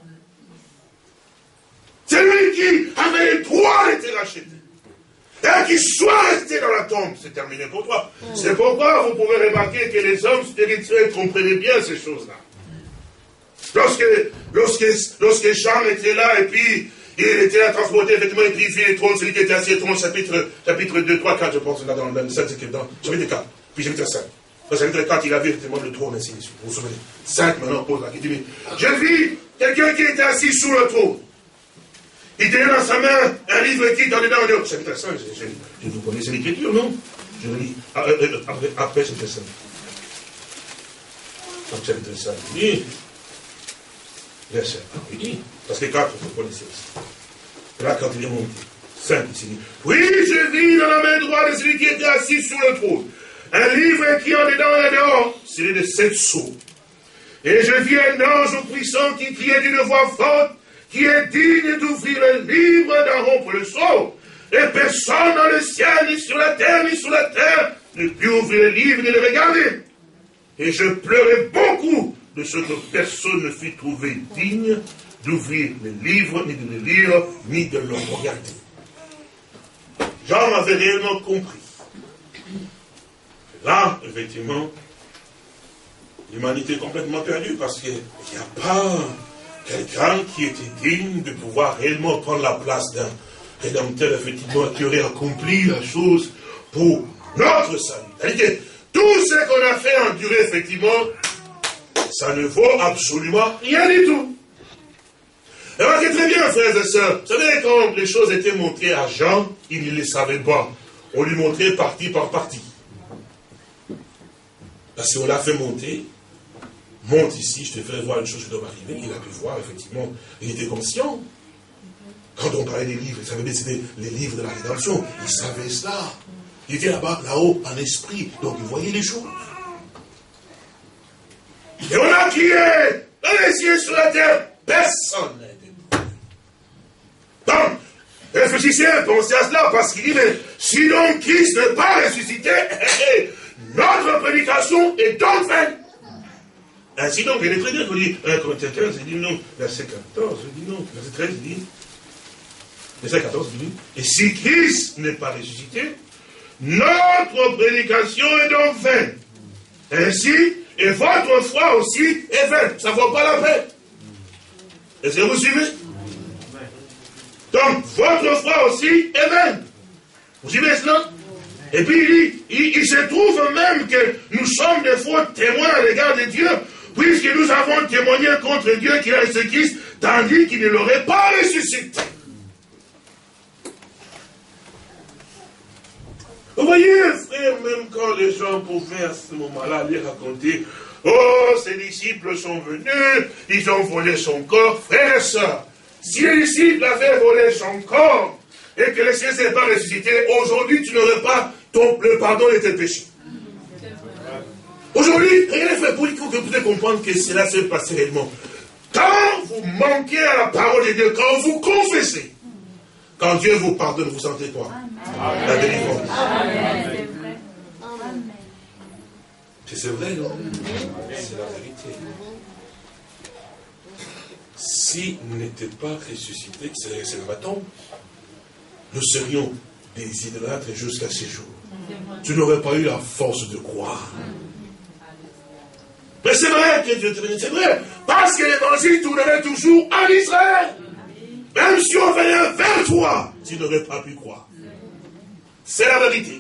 c'est lui qui avait le droit d'être racheté. Et qu'il soit resté dans la tombe, c'est terminé pour toi. C'est pourquoi vous pouvez remarquer que les hommes spirituels comprenaient bien ces choses-là. Lorsque, lorsque, lorsque Jean était là, et puis il était là transporté, effectivement, et puis il vit les trônes, celui qui était assis au trône, chapitre, chapitre deux, trois, quatre, je pense, là, dans le sept, c'est dans chapitre quatre, puis chapitre cinq. Dans chapitre quatre, il avait effectivement le trône, ainsi de suite. Vous vous souvenez? cinq, maintenant, on pose là, qui dit, je vis quelqu'un qui était assis sous le trône. Il tenait dans sa main un livre qui dans dedans, on dit, chapitre cinq, je, je, je vous connaissez l'écriture, non? Je le lis, après, après chapitre cinq. Donc, chapitre cinq, il dit, verset un, il dit, parce que quatre, vous connaissez aussi. Et là, quand il est monté, cinq, il dit, oui, je vis dans la main droite de celui qui était assis sur le trône, un livre qui en dedans et dehors, celui de sept sceaux. Et je vis un ange puissant qui criait d'une voix forte, qui est digne d'ouvrir le livre, d'en rompre le sceau. Et personne dans le ciel, ni sur la terre, ni sous la terre, ne put ouvrir le livre, ni le regarder. Et je pleurais beaucoup de ce que personne ne fut trouvé digne d'ouvrir le livre, ni de le lire, ni de le regarder. Jean avait réellement compris. Là, effectivement, l'humanité est complètement perdue parce qu'il n'y a pas quelqu'un qui était digne de pouvoir réellement prendre la place d'un rédempteur, effectivement, qui aurait accompli la chose pour notre salut. C'est-à-dire que tout ce qu'on a fait endurer, effectivement, ça ne vaut absolument rien du tout. Et remarquez très bien, frères et sœurs, vous savez, quand les choses étaient montrées à Jean, il ne les savait pas. On lui montrait partie par partie. Parce qu'on l'a fait monter. Monte ici, je te fais voir une chose qui doit m'arriver. Il a pu voir, effectivement. Il était conscient. Quand on parlait des livres, il savait que c'était les livres de la rédemption. Il savait cela. Il était là-bas, là-haut, en esprit. Donc il voyait les choses. Et on a crié, dans les cieux, sur la terre, personne n'a été trouvé. Donc, réfléchissez, pensez à cela, parce qu'il dit, mais si donc Christ n'est pas ressuscité, notre prédication est donc vaine. Ainsi donc, il est très bien, je dis, un Corinthiens quinze, il dit non, verset quatorze, il dit non, verset treize, il dit, verset quatorze, il dit, et si Christ n'est pas ressuscité, notre prédication est donc vaine. Ainsi, et votre foi aussi est vaine. Ça ne vaut pas la peine. Est-ce que vous suivez? Donc, votre foi aussi est vaine. Vous suivez cela? Et puis il dit, il, il se trouve même que nous sommes des faux témoins à l'égard de Dieu, puisque nous avons témoigné contre Dieu qu'il a ressuscité Christ, tandis qu'il ne l'aurait pas ressuscité. Vous voyez, frère, même quand les gens pouvaient à ce moment-là lui raconter, oh, ses disciples sont venus, ils ont volé son corps, frère et soeur, si les disciples avaient volé son corps, et que le Seigneur ne s'est pas ressuscité, aujourd'hui tu n'aurais pas ton, le pardon de tes péchés. Aujourd'hui, rien n'est fait pour que vous puissiez comprendre que cela s'est passé réellement. Quand vous manquez à la parole de Dieu, quand vous confessez, quand Dieu vous pardonne, vous sentez quoi? Amen. La délivrance. Amen. C'est vrai, non? C'est la vérité. Si nous n'étions pas ressuscités, c'est le bâton, nous serions des idolâtres jusqu'à ces jours. Tu n'aurais pas eu la force de croire. Mais c'est vrai que Dieu te bénisse, c'est vrai. Parce que l'évangile tournerait toujours en Israël. Même si on venait vers toi, tu n'aurais pas pu croire. C'est la vérité.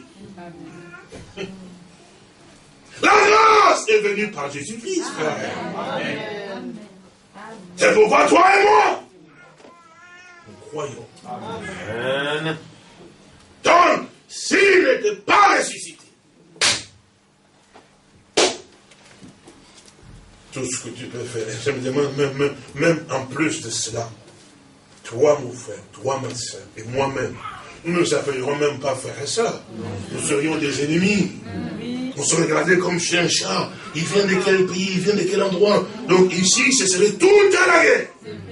La grâce est venue par Jésus-Christ, frère. C'est pourquoi toi et moi, nous croyons. Amen. Donc, s'il n'était pas ressuscité, tout ce que tu peux faire, je me demande même, même, même en plus de cela, tu toi mon frère, toi ma soeur, et moi-même, nous ne nous appellerons même pas frères et sœurs. Nous serions des ennemis. On se regardait comme chien chat. Il vient de quel pays, il vient de quel endroit. Donc ici, ce serait tout à la guerre.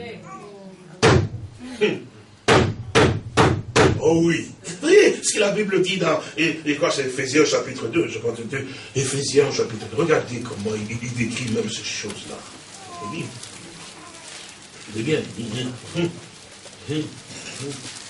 Oh oui. Vous voyez ce que la Bible dit dans, et, et quoi, c'est Éphésiens chapitre deux, je pense, Éphésiens chapitre deux. Regardez comment il, il décrit même ces choses-là. Il dit, il est bien. Il dit, hum, hum, hum.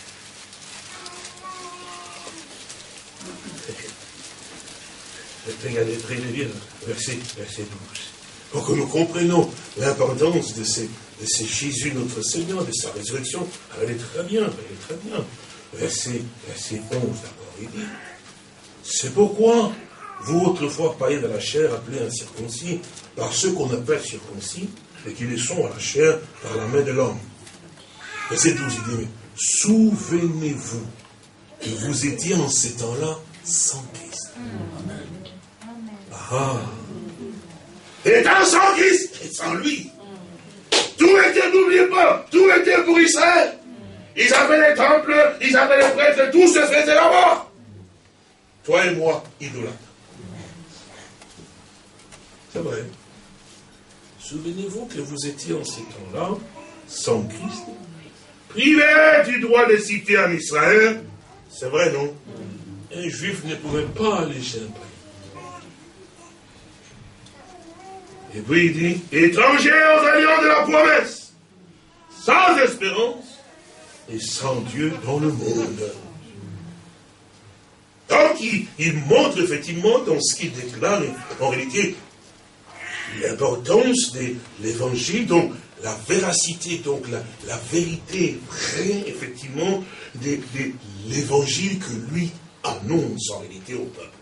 Regardez, regardez bien, verset, verset douze. Pour que nous comprenions l'importance de ces, de ces Jésus, notre Seigneur, de sa résurrection. Elle est très bien, elle est très bien. Verset, verset onze d'abord, il dit, c'est pourquoi vous autrefois païens de la chair, appelés incirconcis, par ceux qu'on appelle circoncis, et qui les sont à la chair par la main de l'homme. Verset douze, il dit, mais souvenez-vous que vous étiez en ces temps-là sans Christ. Amen. Ah. Étant sans Christ, et sans lui. Tout était, n'oubliez pas, tout était pour Israël. Ils avaient les temples, ils avaient les prêtres, tout se faisait là-bas. Toi et moi, idolâtres. C'est vrai. Souvenez-vous que vous étiez en ces temps-là, sans Christ, privés du droit de citer en Israël. C'est vrai, non? Un juif ne pouvait pas aller chez un païen. Et puis il dit, étrangers aux alliances de la promesse, sans espérance et sans Dieu dans le monde. Donc il, il montre effectivement dans ce qu'il déclare, en réalité, l'importance de l'évangile, donc la véracité, donc la, la vérité vraie, effectivement, de, de l'évangile que lui annonce en réalité au peuple.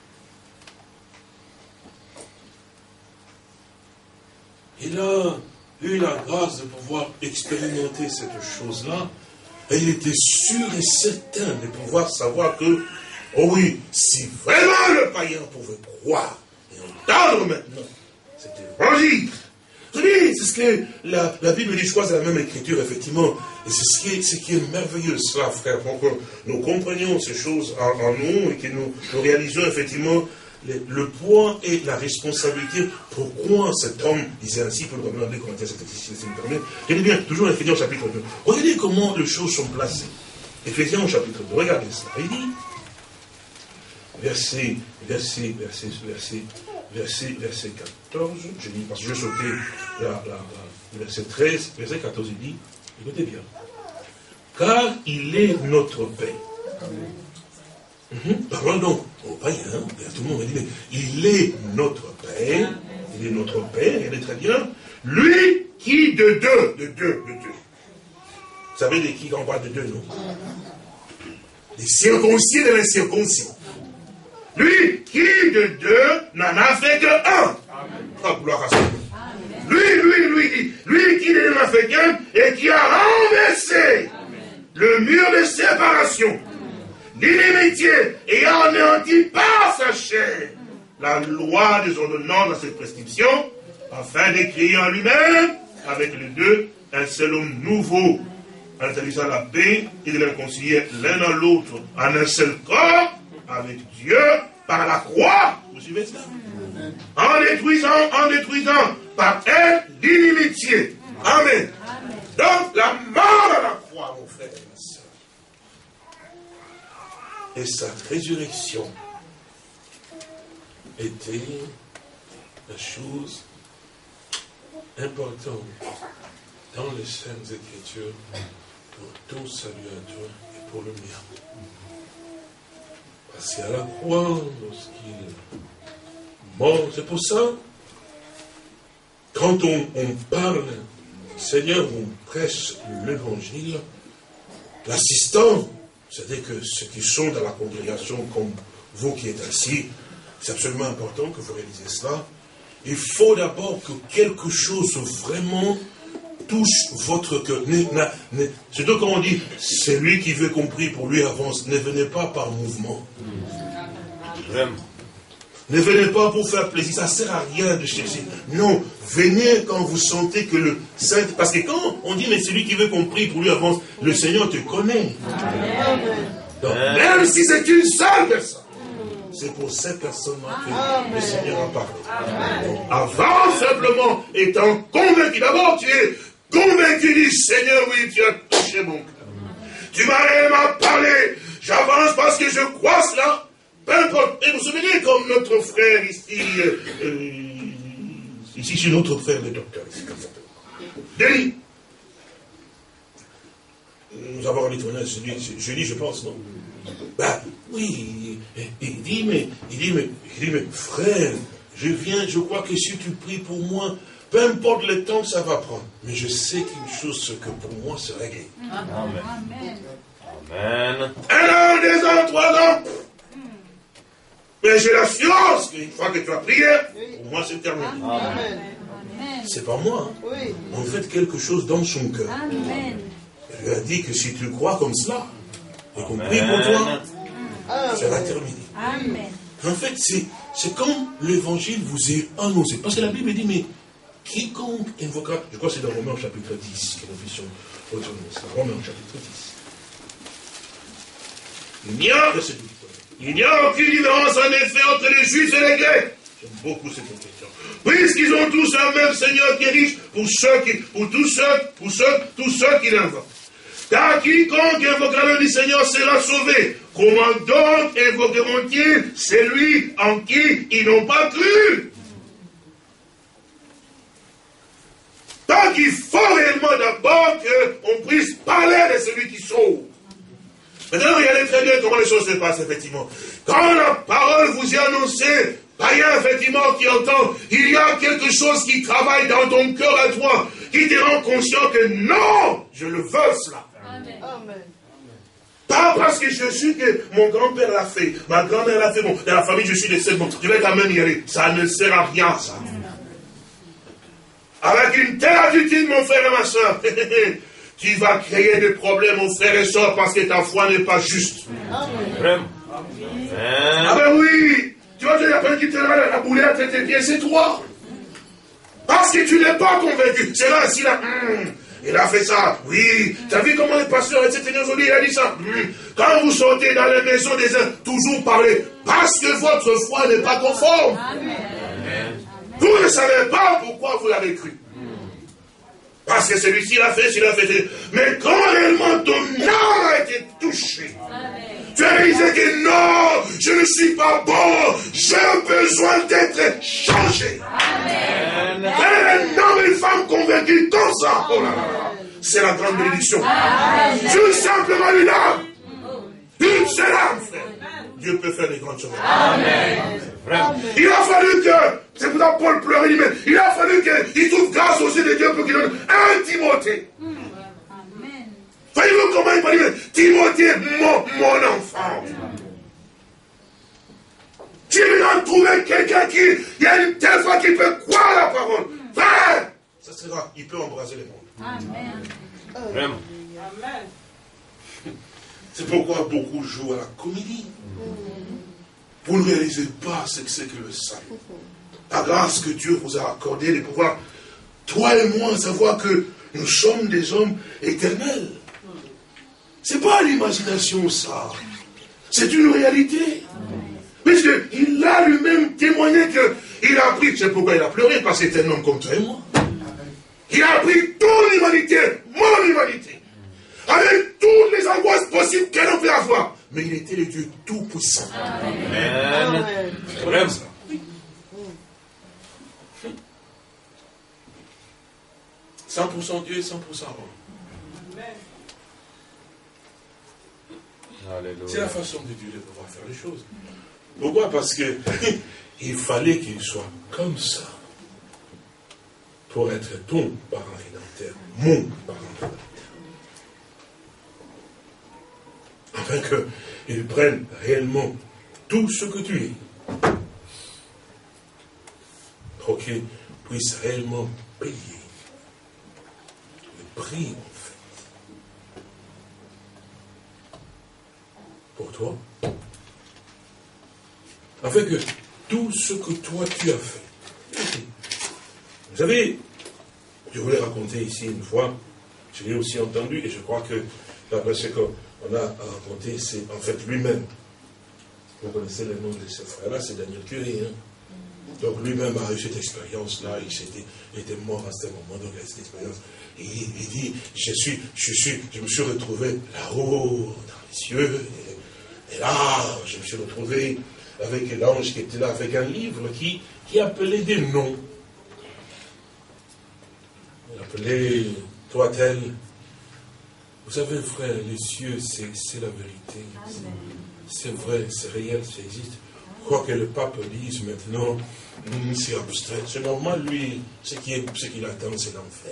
Il a eu la grâce de pouvoir expérimenter cette chose-là, et il était sûr et certain de pouvoir savoir que, oh oui, si vraiment le païen pouvait croire et entendre maintenant cet évangile, vous savez, c'est ce que la, la Bible dit, je crois, c'est la même écriture, effectivement, et c'est ce qui est, ce qui est merveilleux, cela, frère, pour que nous comprenions ces choses en, en nous et que nous, nous réalisions effectivement Le, le poids et la responsabilité, pourquoi cet homme disait ainsi, pour le revenir en deux Corinthiens, c'est permis. Regardez bien, toujours Éphésiens au chapitre deux. Regardez comment les choses sont placées. Éphésiens au chapitre deux, regardez ça. Il dit, verset, verset, verset, verset, verset, verset quatorze, je dis, parce que je sautais la, la, la, verset treize, verset quatorze, il dit, écoutez bien, car il est notre Père. Amen. Mmh. Parlons donc au païen, tout le monde dit, mais il est notre Père, il est notre Père, il est très bien, lui qui de deux, de deux, de deux. Vous savez de qui on parle de deux, non? Les circoncis et les l'incirconcis. Lui qui de deux n'en a fait que un. Oh, gloire à ça. Lui, lui, lui, lui qui n'en a fait qu'un et qui a renversé le mur de séparation. L'inimitié ayant anéanti par sa chair la loi des ordonnances dans cette prescription, afin de créer en lui-même, avec les deux, un seul homme nouveau, en établissant la paix et de les réconcilier l'un dans l'autre en un seul corps, avec Dieu, par la croix. Vous suivez ça? En détruisant, en détruisant par elle l'inimitié. Amen. Amen. Donc la mort à la croix, mon frère. Et sa résurrection était la chose importante dans les Saintes Écritures pour ton salut à toi et pour le mien. Parce qu'à la croix, lorsqu'il mort, c'est pour ça, quand on, on parle, Seigneur, on prêche l'évangile, l'assistant, c'est-à-dire que ceux qui sont dans la congrégation, comme vous qui êtes assis, c'est absolument important que vous réalisez cela. Il faut d'abord que quelque chose vraiment touche votre cœur. C'est donc comme on dit, c'est lui qui veut qu'on prie pour lui avance. Ne venez pas par mouvement. Vraiment. Ne venez pas pour faire plaisir, ça ne sert à rien de chercher. Non, venez quand vous sentez que le Saint... Parce que quand on dit, mais celui qui veut qu'on prie pour lui avance, le Seigneur te connaît. Amen. Donc, même si c'est une seule personne, c'est pour cette personne-là que le Seigneur a parlé. Donc, avant simplement, étant convaincu, d'abord tu es convaincu du Seigneur, oui, tu as touché mon cœur. Tu m'as même parlé, j'avance parce que je crois cela. Peu importe. Et vous vous souvenez comme notre frère ici, euh, euh, ici c'est notre frère le docteur, ici, comme ça. Denis. Nous avons un étonnant, je dis, je pense, non? Ben, oui, il, il dit, mais, il dit, mais, il dit, mais, frère, je viens, je crois que si tu pries pour moi, peu importe le temps que ça va prendre, mais je sais qu'une chose, c'est que pour moi, c'est réglé. Amen. Amen. Un an, deux ans, trois ans. Mais j'ai l'assurance qu'une fois que tu as prié, pour moi, c'est terminé. Amen. C'est pas moi. Hein. Oui. On fait quelque chose dans son cœur. Amen. Je lui ai dit que si tu crois comme cela, et qu'on prie pour toi, ça va terminer. Amen. En fait, c'est comme l'évangile vous est annoncé. Parce que la Bible dit, mais quiconque invoquera, je crois que c'est dans Romains chapitre dix, que nous puissions retourner. C'est Romains chapitre dix. Il n'y a, il n'y a aucune différence en effet entre les Juifs et les Grecs. J'aime beaucoup cette question. Puisqu'ils ont tous un même Seigneur qui est riche pour ceux qui, pour tous ceux, pour ceux, tous ceux qui l'invoquent. Car quiconque invoquera le nom du Seigneur sera sauvé. Comment donc invoqueront-ils celui en qui ils n'ont pas cru? Donc il faut réellement d'abord qu'on puisse parler de celui qui sauve. Maintenant, regardez très bien comment les choses se passent, effectivement. Quand la parole vous est annoncée, païen, effectivement, qui entend, il y a quelque chose qui travaille dans ton cœur à toi, qui te rend conscient que non, je le veux cela. Amen. Pas parce que je suis que mon grand-père l'a fait, ma grand-mère l'a fait, bon, dans la famille je suis décédé, bon, je vais quand même y aller. Ça ne sert à rien, ça. Avec une telle attitude, mon frère et ma soeur, tu vas créer des problèmes, mon frère et soeur, parce que ta foi n'est pas juste. Amen. Ah ben oui, tu vois, il y a quelqu'un qui te la, la boulette et tes pieds, c'est toi. Parce que tu n'es pas convaincu. C'est là, si là, hum, il a fait ça, oui. Tu as vu comment le pasteur, et cetera aujourd'hui, il a dit ça. Hum. Quand vous sortez dans les maisons des uns, toujours parlez, parce que votre foi n'est pas conforme. Amen. Vous ne savez pas pourquoi vous l'avez cru. Parce que celui-ci l'a fait, celui-là l'a fait. Mais quand réellement ton âme a été touchée, amen, tu as réalisé que non, je ne suis pas bon, j'ai besoin d'être changé. Amen. Un homme et une femme convaincus comme ça, oh là là, c'est la grande bénédiction. Tout simplement une âme, une seule âme, frère. Dieu peut faire des grandes choses. Amen. Il a fallu que, c'est pour ça que Paul pleurait, mais il a fallu qu'il trouve grâce aux yeux de Dieu pour qu'il donne un Timothée. Amen. Voyez-vous comment il parle, Timothée, mon, mon enfant. Tu as trouvé quelqu'un qui, il y a une telle fois qu'il peut croire la parole. Frère, ça sera, il peut embrasser le monde. Amen. Vraiment. Amen. C'est pourquoi beaucoup jouent à la comédie. Vous ne réalisez pas ce que c'est que le salut. La grâce que Dieu vous a accordée de pouvoir, toi et moi, savoir que nous sommes des hommes éternels. C'est pas l'imagination, ça. C'est une réalité. Puisqu'il a lui-même témoigné qu'il a appris, c'est pourquoi il a pleuré, parce que c'est un homme comme toi et moi. Il a appris ton humanité, mon humanité, avec toutes les angoisses possibles qu'elle peut avoir. Mais il était le Dieu tout-puissant. Amen. Amen. Amen. Ça. cent pour cent Dieu et cent pour cent homme. C'est la façon de Dieu de pouvoir faire les choses. Pourquoi? Parce que il fallait qu'il soit comme ça pour être ton parent rédempteur, mon parent rédempteur. Afin qu'ils prennent réellement tout ce que tu es, pour qu'ils puissent réellement payer le prix, en fait, pour toi. Afin que tout ce que toi tu as fait. Vous savez, je voulais raconter ici une fois, je l'ai aussi entendu, et je crois que d'après ce qu'on a raconté, c'est en fait lui-même. Vous connaissez le nom de ce frère-là, c'est Daniel Curie. Hein? Donc lui-même a eu cette expérience-là, il était, il était mort à ce moment, donc il a cette expérience. Et il, il dit, je suis, je suis, je me suis retrouvé là-haut, dans les cieux, et, et là, je me suis retrouvé avec l'ange qui était là, avec un livre qui, qui appelait des noms. Il appelait toi tel. Vous savez, frère, les cieux, c'est la vérité. C'est vrai, c'est réel, ça existe. Quoi que le pape dise maintenant, c'est abstrait. C'est normal, lui, ce qu'il qu attend, c'est l'enfer.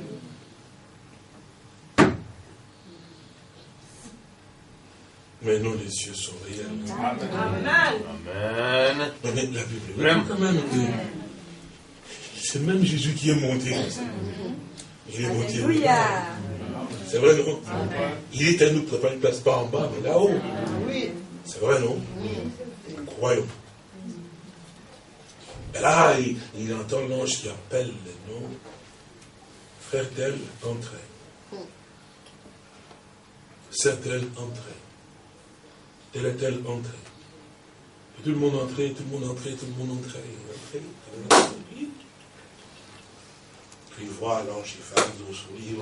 Mais non, les cieux sont réels. Amen. Amen. Mais la Bible, même quand même, c'est même Jésus qui est monté. Il est monté. C'est vrai, non? Il est à nous préparer une place, pas en bas, mais là-haut. C'est vrai, non? Croyons. Et là, il, il entend l'ange qui appelle le nom. Frère tel, entrez. Sœur tel, entrez. Tel et tel, entrez. Et tout le monde entrait, tout le monde entrait, tout le monde entrait. Entrait, entrait. Puis il voit l'ange qui fait dans son livre.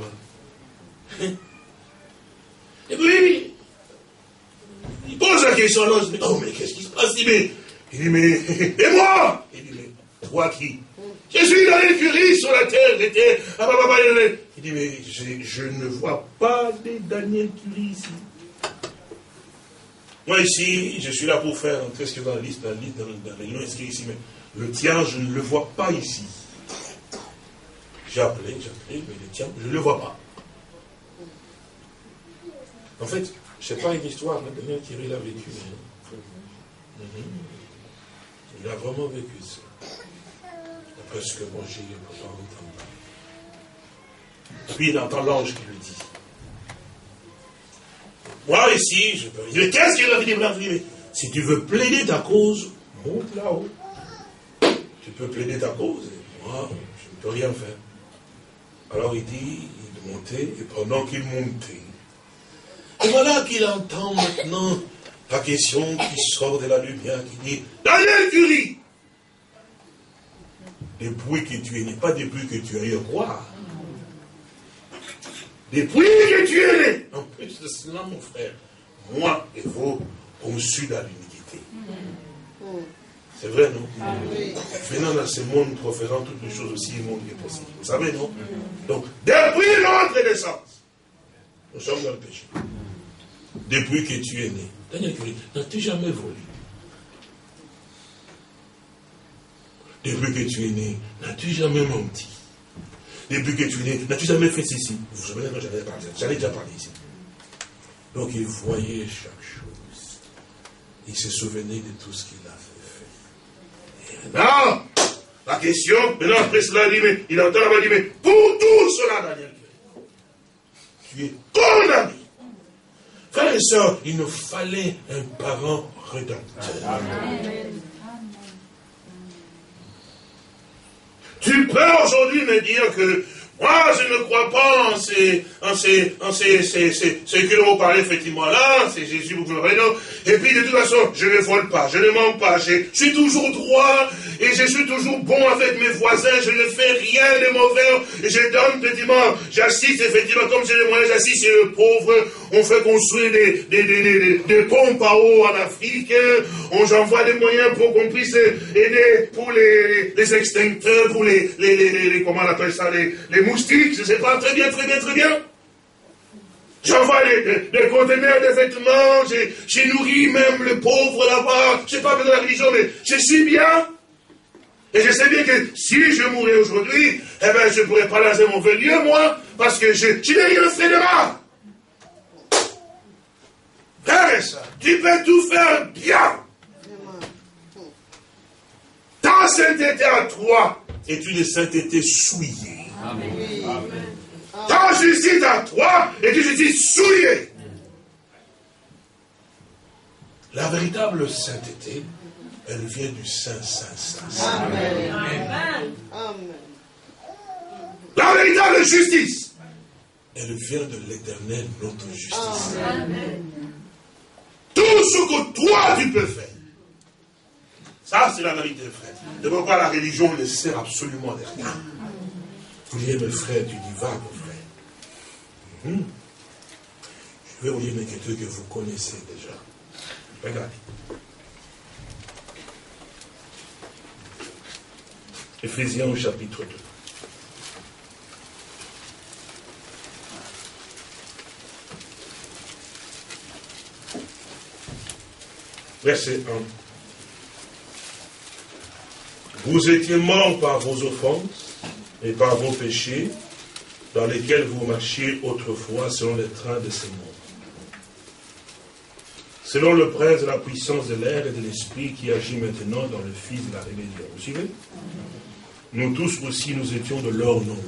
Et puis, il pose la question à l'ange. Oh, mais qu'est-ce qui se passe? Il dit, mais, il dit, mais, et moi? Il dit, mais, toi qui? Je suis dans l'écurie sur la terre, j'étais. Il dit, mais je, je ne vois pas des Daniel Curie ici. Moi ici, je suis là pour faire entrer ce qui est dans la liste, dans la liste, dans, dans les noms inscrits ici, mais le tien, je ne le vois pas ici. J'ai appelé, j'ai appelé, mais le tien, je ne le vois pas. En fait, ce n'est pas une histoire, hein, Daniel Curie l'a vécu. Hein. Mm-hmm. Il a vraiment vécu ça. D'après ce que moi j'ai pas entendu. Puis il entend l'ange qui lui dit. Moi ici, je peux dire, qu'est-ce qu'il a dit? Si tu veux plaider ta cause, monte là-haut. Tu peux plaider ta cause, et moi, je ne peux rien faire. Alors il dit, il montait, et pendant qu'il montait, et voilà qu'il entend maintenant la question qui sort de la lumière, qui dit, Daniel Curie, depuis que tu es né, pas depuis que tu es roi, depuis que tu es né, en plus de cela, mon frère, moi et vous, on suit dans l'humilité. C'est vrai, non? Venant dans ce monde, proférant toutes les choses aussi, le monde est possible. Vous savez, non? Donc, depuis notre naissance, nous sommes dans le péché. Depuis que tu es né, Daniel Curie, n'as-tu jamais volé? Depuis que tu es né, n'as-tu jamais menti? Depuis que tu es né, n'as-tu jamais fait ceci? Vous vous souvenez, j'allais déjà parler ici. Donc il voyait chaque chose. Il se souvenait de tout ce qu'il avait fait. Et maintenant, la question, maintenant après cela, il, dit, mais, il entend là-bas, il dit, mais pour tout cela, Daniel, tu es condamné. Frères et sœurs, il nous fallait un parent rédempteur. Amen. Tu peux aujourd'hui me dire que moi, je ne crois pas en ces, en ces, en ces, ces, ces, ce que vous parlez effectivement là, c'est Jésus, vous le voyez, non? Et puis, de toute façon, je ne vole pas, je ne mens pas, je suis toujours droit, et je suis toujours bon avec mes voisins, je ne fais rien de mauvais, et je donne, effectivement, j'assiste, effectivement, comme j'ai les moyens, j'assiste sur le pauvre, on fait construire des, des, des, des, des pompes à eau en Afrique, on j'envoie des moyens pour qu'on puisse aider pour les, les, les extincteurs, pour les, les, les, les, les, comment on appelle ça, les, les moustiques, je ne sais pas, très bien, très bien, très bien. J'envoie des, des, des conteneurs de vêtements, j'ai nourri même le pauvre là-bas, je ne sais pas de la religion, mais je suis bien. Et je sais bien que si je mourais aujourd'hui, eh bien, je ne pourrais pas laisser mon lieu, moi, parce que je, je n'ai rien fait de mal. Frère et ça, tu peux tout faire bien. Ta sainteté à toi est une sainteté souillée. Amen. Amen. Ta justice à toi est une justice souillée. La véritable sainteté, elle vient du Saint, Saint, Saint. Amen. Amen. Amen. La véritable justice, elle vient de l'Éternel, notre justice. Amen. Tout ce que toi tu peux faire, ça c'est la vérité, frère. De pourquoi la religion ne sert absolument à rien. Vous voyez, mes frères, tu dis vague, frère. Mmh. Je vais vous dire mes questions que vous connaissez déjà. Regardez. Éphésiens au chapitre deux. Verset un. Vous étiez morts par vos offenses et par vos péchés, dans lesquels vous marchiez autrefois selon les trains de ces mondes. Selon le prince de la puissance de l'air et de l'esprit qui agit maintenant dans le fils de la rébellion. Vous suivez? Nous tous aussi, nous étions de leur nom.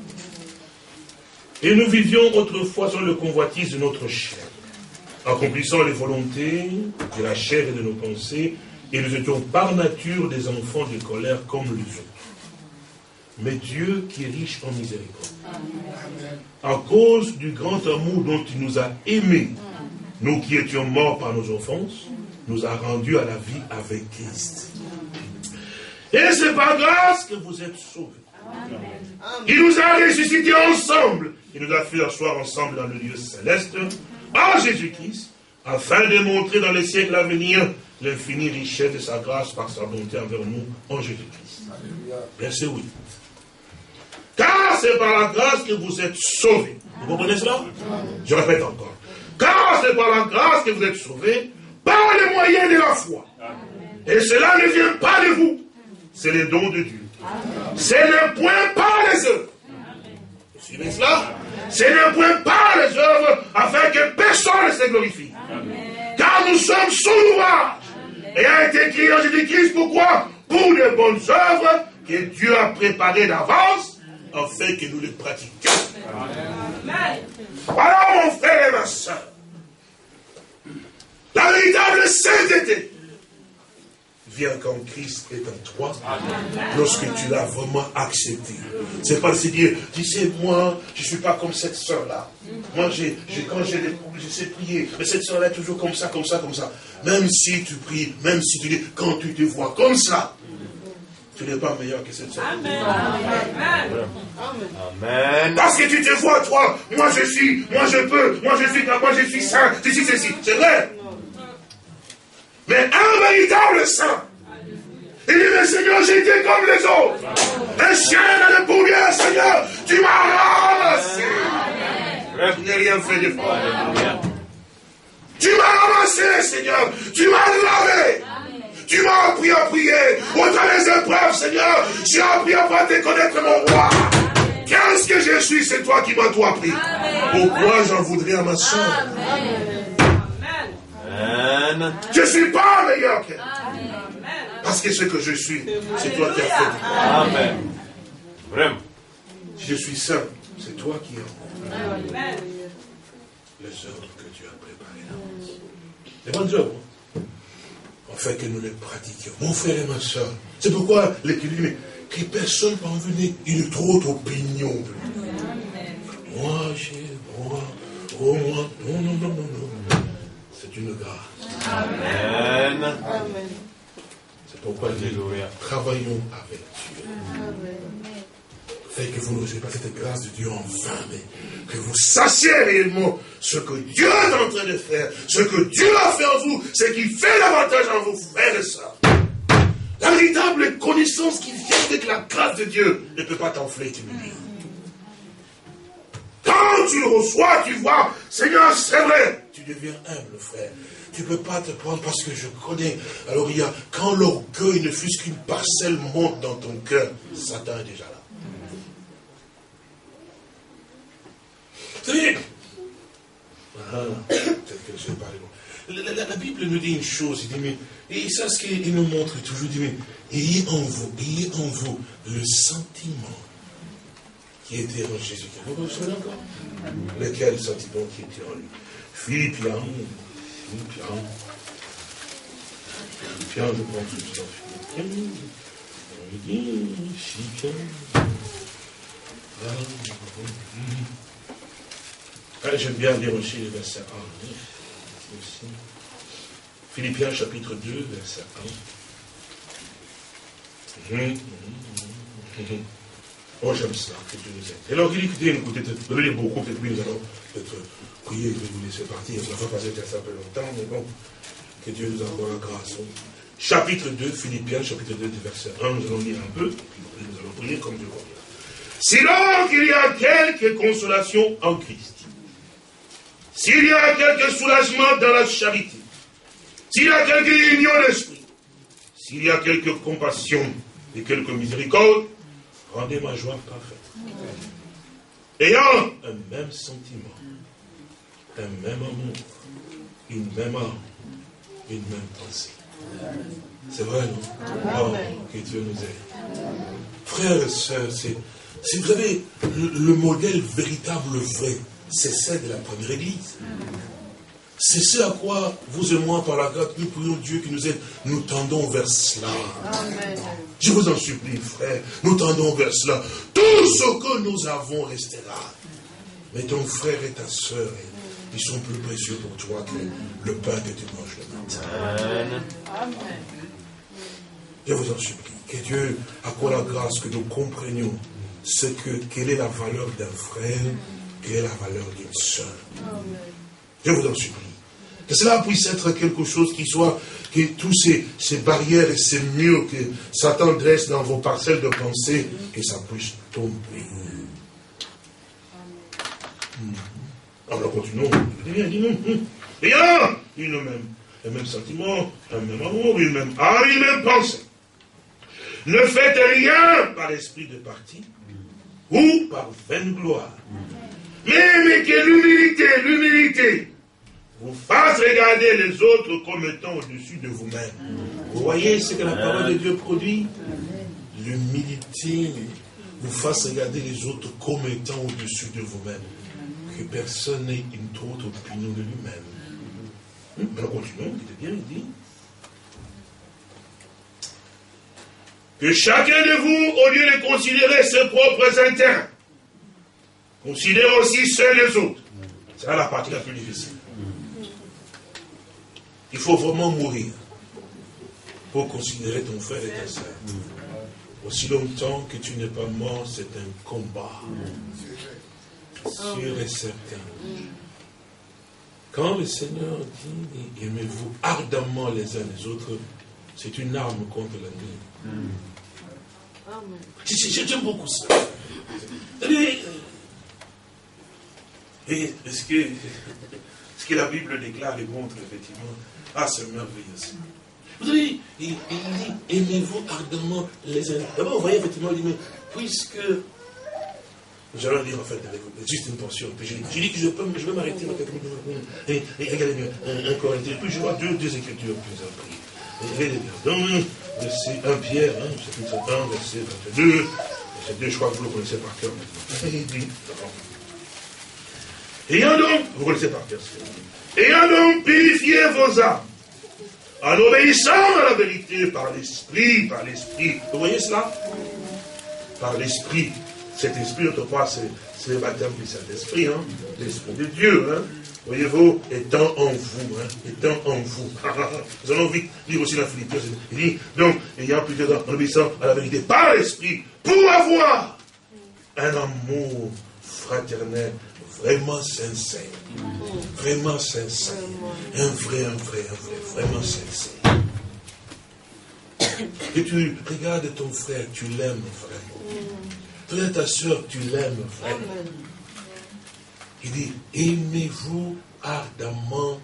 Et nous vivions autrefois sur le convoitise de notre chair, accomplissant les volontés de la chair et de nos pensées, et nous étions par nature des enfants de colère comme les autres. Mais Dieu qui est riche en miséricorde, à cause du grand amour dont il nous a aimés, nous qui étions morts par nos offenses, nous a rendus à la vie avec Christ. Et c'est par grâce que vous êtes sauvés. Amen. Il nous a ressuscités ensemble. Il nous a fait asseoir ensemble dans le lieu céleste, en Jésus-Christ, afin de montrer dans les siècles à venir l'infinie richesse de sa grâce par sa bonté envers nous en Jésus-Christ. Verset huit. Car c'est par la grâce que vous êtes sauvés. Vous comprenez cela? Je répète encore. Car c'est par la grâce que vous êtes sauvés, par les moyens de la foi. Et cela ne vient pas de vous. C'est le don de Dieu. C'est le point par les œuvres. Vous suivez cela? C'est le point par les œuvres, afin que personne ne se glorifie. Amen. Car nous sommes son ouvrage, ayant été écrit en Jésus-Christ, pourquoi? Pour de bonnes œuvres que Dieu a préparées d'avance, afin que nous les pratiquions. Amen. Alors mon frère et ma soeur, la véritable sainteté vient quand Christ est en toi, amen, lorsque tu l'as vraiment accepté. C'est pas de se dire, tu sais, moi, je ne suis pas comme cette soeur-là. Moi, j'ai, j'ai, quand j'ai des problèmes, je sais prier, mais cette soeur-là est toujours comme ça, comme ça, comme ça. Même si tu pries, même si tu dis, quand tu te vois comme ça, tu n'es pas meilleur que cette soeur. Amen. Amen. Amen. Parce que tu te vois, toi, moi je suis, moi je peux, moi je suis, moi je suis saint, ceci, ceci. C'est vrai. Mais un véritable saint, il dit, mais Seigneur, j'étais comme les autres. Un chien dans le pourrier, Seigneur, tu m'as ramassé. Je n'ai rien fait de fort. Tu m'as ramassé, Seigneur. Tu m'as lavé. Tu m'as appris à prier. Autant les épreuves, Seigneur, j'ai appris à pas te connaître, mon roi. Qu'est-ce que je suis, c'est toi qui m'as tout appris. Pourquoi j'en voudrais à ma soeur? Amen. Je ne suis pas meilleur qu'elle. Parce que ce que je suis, c'est toi qui as fait. Amen. Vraiment. Si je suis saint, c'est toi qui as Amen. Les œuvres que Dieu a préparées d'avance. Les bonnes œuvres. Afin que nous les pratiquions. Mon frère et ma soeur. C'est pourquoi l'Écriture dit, que personne ne peut venir une trop autre opinion. Moi, j'ai, moi, oh moi, non, non, non, non, non. C'est une grâce. Amen. Amen. C'est pourquoi nous travaillons avec Dieu. Amen. Fait que vous n'osez pas cette grâce de Dieu en vain, mais que vous sachiez réellement ce que Dieu est en train de faire, ce que Dieu a fait en vous, ce qu'il fait davantage en vous, frères et sœurs. La véritable connaissance qui vient avec la grâce de Dieu ne peut pas t'enfler et t'humilier. Quand tu le reçois, tu vois, Seigneur, c'est vrai, tu deviens humble, frère. Tu ne peux pas te prendre parce que je connais. Alors il y a, quand l'orgueil ne fût qu'une parcelle monte dans ton cœur, Satan est déjà là. Vous savez, ah, peut-être que je vais parler. La, la, la Bible nous dit une chose, il dit, mais, et ça, ce qu'il nous montre toujours, il dit, mais, ayez en vous, ayez en vous le sentiment qui était en Jésus-Christ. Vous vous souvenez encore? Lequel sentiment qui était en lui? Philippiens, Philippiens, Philippiens, je pense que c'est dans Philippiens. Il dit, Philippiens. Ah, j'aime bien lire aussi le verset un. Aussi. Philippiens chapitre deux, verset un. Mmh, mmh, mmh. Oh, j'aime ça, que Dieu nous aide. Alors, il dit, écoutez, écoutez, vous allez lire beaucoup, peut-être oui, nous allons peut-être prier, je vais vous laisser partir. Ça va passer ça un peu longtemps, mais bon, que Dieu nous envoie la grâce. Chapitre deux, Philippiens, chapitre deux, verset un, nous allons lire un peu, puis nous allons prier comme Dieu convient. C'est donc qu'il y a quelque consolation en Christ, s'il y a quelque soulagement dans la charité, s'il y a quelque union d'esprit, s'il y a quelque compassion et quelque miséricorde, rendez ma joie parfaite. Ayant un même sentiment, un même amour, une même âme, une même pensée. C'est vrai, non? Oh, que Dieu nous aide. Frères et sœurs, c'est, si vous savez, le, le modèle véritable, vrai, c'est celle de la première église. C'est ce à quoi, vous et moi, par la grâce, nous prions Dieu qui nous aide, nous tendons vers cela. Amen. Je vous en supplie, frère, nous tendons vers cela. Tout ce que nous avons restera. Mais ton frère et ta sœur, ils sont plus précieux pour toi que le pain que tu manges le matin. Amen. Je vous en supplie, que Dieu accorde la grâce que nous comprenions ce que, quelle est la valeur d'un frère, quelle est la valeur d'une sœur. Amen. Je vous en supplie. Que cela puisse être quelque chose qui soit, que tous ces, ces barrières et ces murs que Satan dresse dans vos parcelles de pensée, que ça puisse tomber. Hum. Alors continuons. Il dit non. Et là, une même, un même sentiment, un même amour, une même âme, une même pensée. Ne faites rien par esprit de parti ou par vaine gloire. Mais, mais que l'humilité, l'humilité, vous fasse regarder les autres comme étant au-dessus de vous-même. Vous voyez ce que la parole de Dieu produit? L'humilité vous fasse regarder les autres comme étant au-dessus de vous-même. Que personne n'ait une autre opinion de lui-même. Alors continuons, il est bien, il dit. Que chacun de vous, au lieu de considérer ses propres intérêts, considère aussi ceux des autres. C'est là la partie la plus difficile. Il faut vraiment mourir pour considérer ton frère et ta sœur. Aussi longtemps que tu n'es pas mort, c'est un combat. Sûr et certain. Quand le Seigneur dit, aimez-vous ardemment les uns les autres, c'est une arme contre l'ennemi. J'aime beaucoup ça. Et ce que, ce que la Bible déclare et montre, effectivement, ah, c'est merveilleux. Vous savez, il, il dit, aimez-vous ardemment les uns. D'abord, vous voyez, effectivement, il dit, mais puisque. Nous allons lire, en fait, juste une portion. J'ai dit que je, peux, je vais m'arrêter. Et, et regardez bien, un, un Corinthien. Puis je vois deux, deux écritures plus après. Regardez bien. Donc, c'est un Pierre, hein, chapitre un, verset vingt-deux. Verset deux, je crois que vous le connaissez par cœur maintenant. Et il dit, ayant donc, vous connaissez par cœur ce qu'il dit. Ayant donc purifié vos âmes, en obéissant à la vérité par l'esprit, par l'esprit. Vous voyez cela? Par l'esprit. Cet esprit, notre part, c'est le baptême du Saint-Esprit, hein, l'esprit de Dieu, hein. Voyez-vous, étant en vous, hein, étant en vous. Nous allons vite lire aussi la Philippiens. Il dit, donc, ayant plutôt en obéissant à la vérité par l'esprit, pour avoir un amour fraternel vraiment sincère, vraiment sincère, un vrai, un vrai, un vrai, vraiment sincère. Et tu regardes ton frère, tu l'aimes, frère. Frère, ta soeur, tu l'aimes, frère. Il dit, aimez-vous ardemment.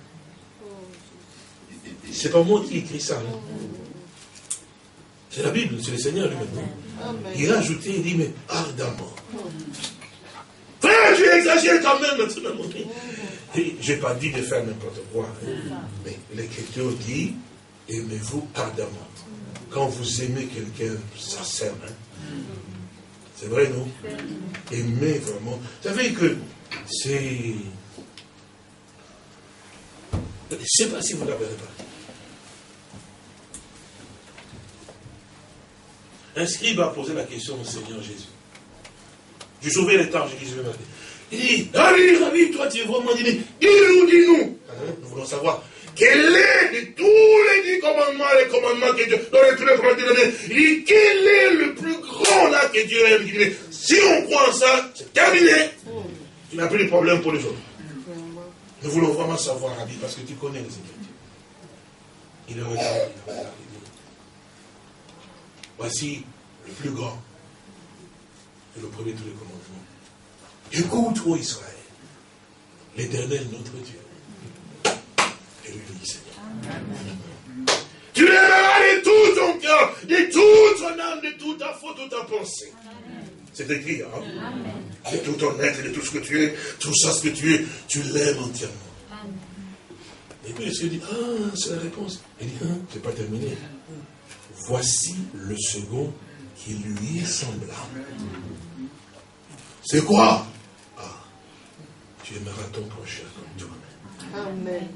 C'est pas moi qui écris ça. Hein? C'est la Bible, c'est le Seigneur lui-même. Il a ajouté, il dit, mais ardemment. Frère, je exagère quand même maintenant. Je n'ai pas dit de faire n'importe quoi. Hein? Mais l'Écriture dit, aimez-vous ardemment. Quand vous aimez quelqu'un, ça s'aime. Hein? C'est vrai, non? Aimer vraiment. Vous savez que c'est... Je ne sais pas si vous l'avez remarqué. Un scribe a posé la question au Seigneur Jésus. Je sauvais les temps, j'ai dit, je vais m'arrêter. Il dit, Rabbi, Rabbi, toi tu es vraiment dit, dis-nous, dis-nous. Nous voulons savoir, quel est de tous les dix commandements, les commandements que Dieu, dans les tous les commandements que Dieu donne, il dit, quel est le plus grand là que Dieu aime? Il dit, si on croit en ça, c'est terminé. Tu n'as plus de problème pour les autres. Nous voulons vraiment savoir, Rabbi, parce que tu connais les Écritures. Il est regardé, il est regardé. Voici le plus grand et le premier de tous les commandements. Écoute, ô Israël, l'Éternel notre Dieu est l'unique Seigneur. Tu l'aimeras de tout ton cœur, de toute ton âme, de toute ta faute, de ta pensée. C'est écrit, hein? Amen. De tout ton être, de tout ce que tu es, tout ça ce que tu es, tu l'aimes entièrement. Amen. Et puis le Seigneur dit, ah, c'est la réponse. Il dit, ah, c'est pas terminé. Voici le second qui lui est semblable. C'est quoi? Ah, tu aimeras ton prochain comme toi-même. Amen.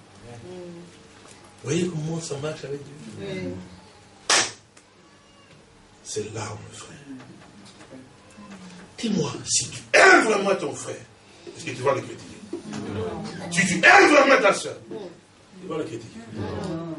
Vous voyez comment ça marche avec Dieu? Oui. C'est l'arme, frère. Dis-moi, si tu aimes vraiment ton frère, est-ce que tu vas le critiquer? Non. Si tu aimes vraiment ta soeur, tu vas le critiquer. Non.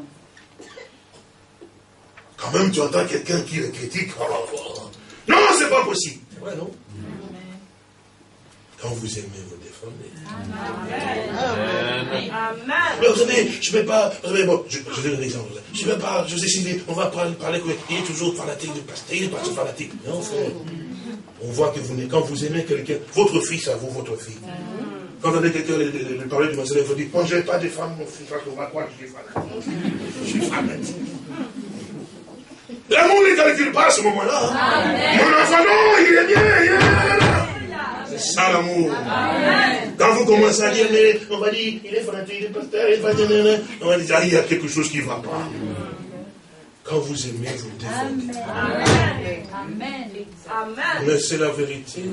Quand même, tu entends quelqu'un qui le critique. Non, c'est pas possible. C'est vrai, non? Quand vous aimez, vous défendez. Amen. Amen. Amen. Mais vous savez, je ne peux pas. Vous savez, bon, je, je donne un exemple. Je ne peux pas. Je sais si on va parler, parler il est toujours fanatique de pasteur, il est pas fanatique. Non, frère. On voit que vous, quand vous aimez quelqu'un, votre fils à vous, votre fille. Quand vous avez quelqu'un, le, le, le parler du maçonnet, vous dites, moi, je n'ai pas de femme, mon fils, parce qu'on va croire que je suis fanatique. Je suis fanatique. L'amour ne calcule pas à ce moment-là. Hein. Mon enfant, non, il est bien, il est là. C'est ça l'amour. Quand vous commencez à dire, mais on va dire, il est fanatique, il est pasteur, il va dire, on va dire, ah, il y a quelque chose qui ne va pas. Quand vous aimez, vous défendez. Amen. Amen. Mais c'est la vérité.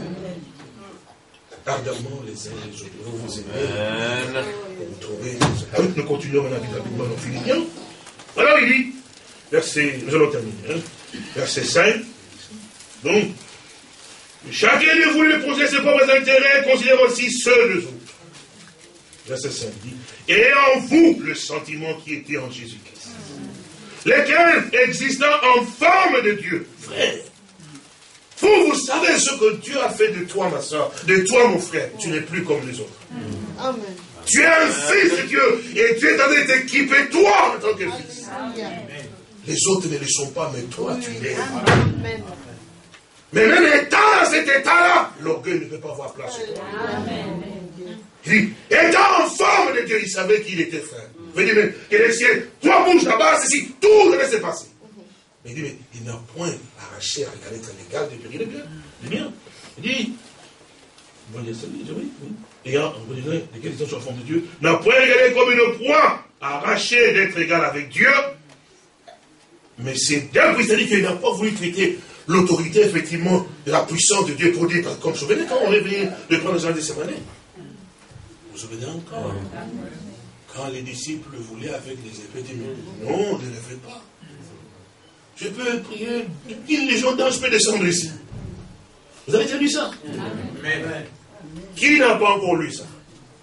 Ardemment les uns les autres. Vous vous aimez. Vous trouvez. Nous continuons maintenant rapidement dans Philippiens. Alors il dit, verset, nous allons terminer. Hein, verset cinq. Donc, chacun de vous ne posez ses propres intérêts, considère aussi ceux des autres. Verset cinq dit, et en vous le sentiment qui était en Jésus-Christ, lequel existant en forme de Dieu, frère. Vous, vous savez ce que Dieu a fait de toi, ma soeur, de toi, mon frère. Tu n'es plus comme les autres. Amen. Tu es un fils de Dieu et Dieu est en train de t'équiper, toi, en tant que fils. Amen. Les autres ne le sont pas, mais toi, tu l'es. Amen. Mais même étant dans cet état-là, l'orgueil ne peut pas avoir place chez toi. Amen. Il dit, étant en forme de Dieu, il savait qu'il était frère. Il dit, mais que les ciels, toi bouge là-bas, ceci, tout devait se passer. Mais il dit, mais il n'a point arraché à regarder très légal de périr le bien. Le bien. Il dit, bon, il y a celui, oui, oui. Ayant, on peut dire, lesquels ils sont sur la forme de Dieu, n'a point regardé comme une proie arrachée d'être égal avec Dieu. Mais c'est d'un coup, c'est-à-dire qu'il n'a pas voulu traiter l'autorité, effectivement, de la puissance de Dieu pour dire, comme vous vous souvenez quand on réveillait le grand Jean de Sémané. Vous vous souvenez encore? Quand les disciples voulaient avec les épées, ils disaient, non, ne le faites pas. Je peux prier, les gens d'ange peuvent descendre ici. Vous avez déjà lu ça? Amen. Qui n'a pas encore lu ça?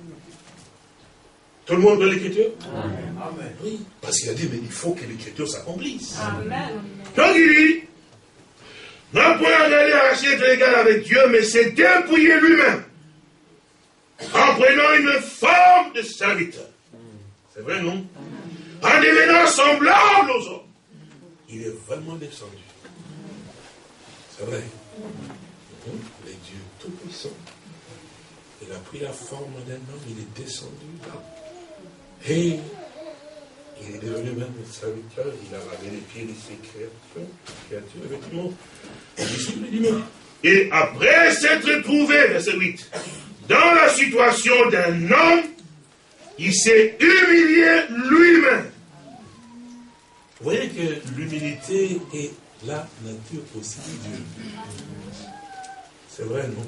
Tout le monde veut l'écriture? Amen. Oui, parce qu'il a dit, mais il faut que l'écriture s'accomplisse. Amen. Donc il dit, n'a point regardé arracher être égal avec Dieu, mais c'est dépouiller lui-même, en prenant une forme de serviteur. C'est vrai, non? En devenant semblable aux hommes. Il est vraiment descendu. C'est vrai. Les dieux tout-puissants. Il a pris la forme d'un homme, il est descendu là. Et il est devenu même un serviteur, il a lavé les pieds de ses créatures, créatures effectivement. Et après s'être trouvé, verset huit, dans la situation d'un homme, il s'est humilié lui-même. Vous voyez que l'humilité est la nature aussi de Dieu. C'est vrai, non?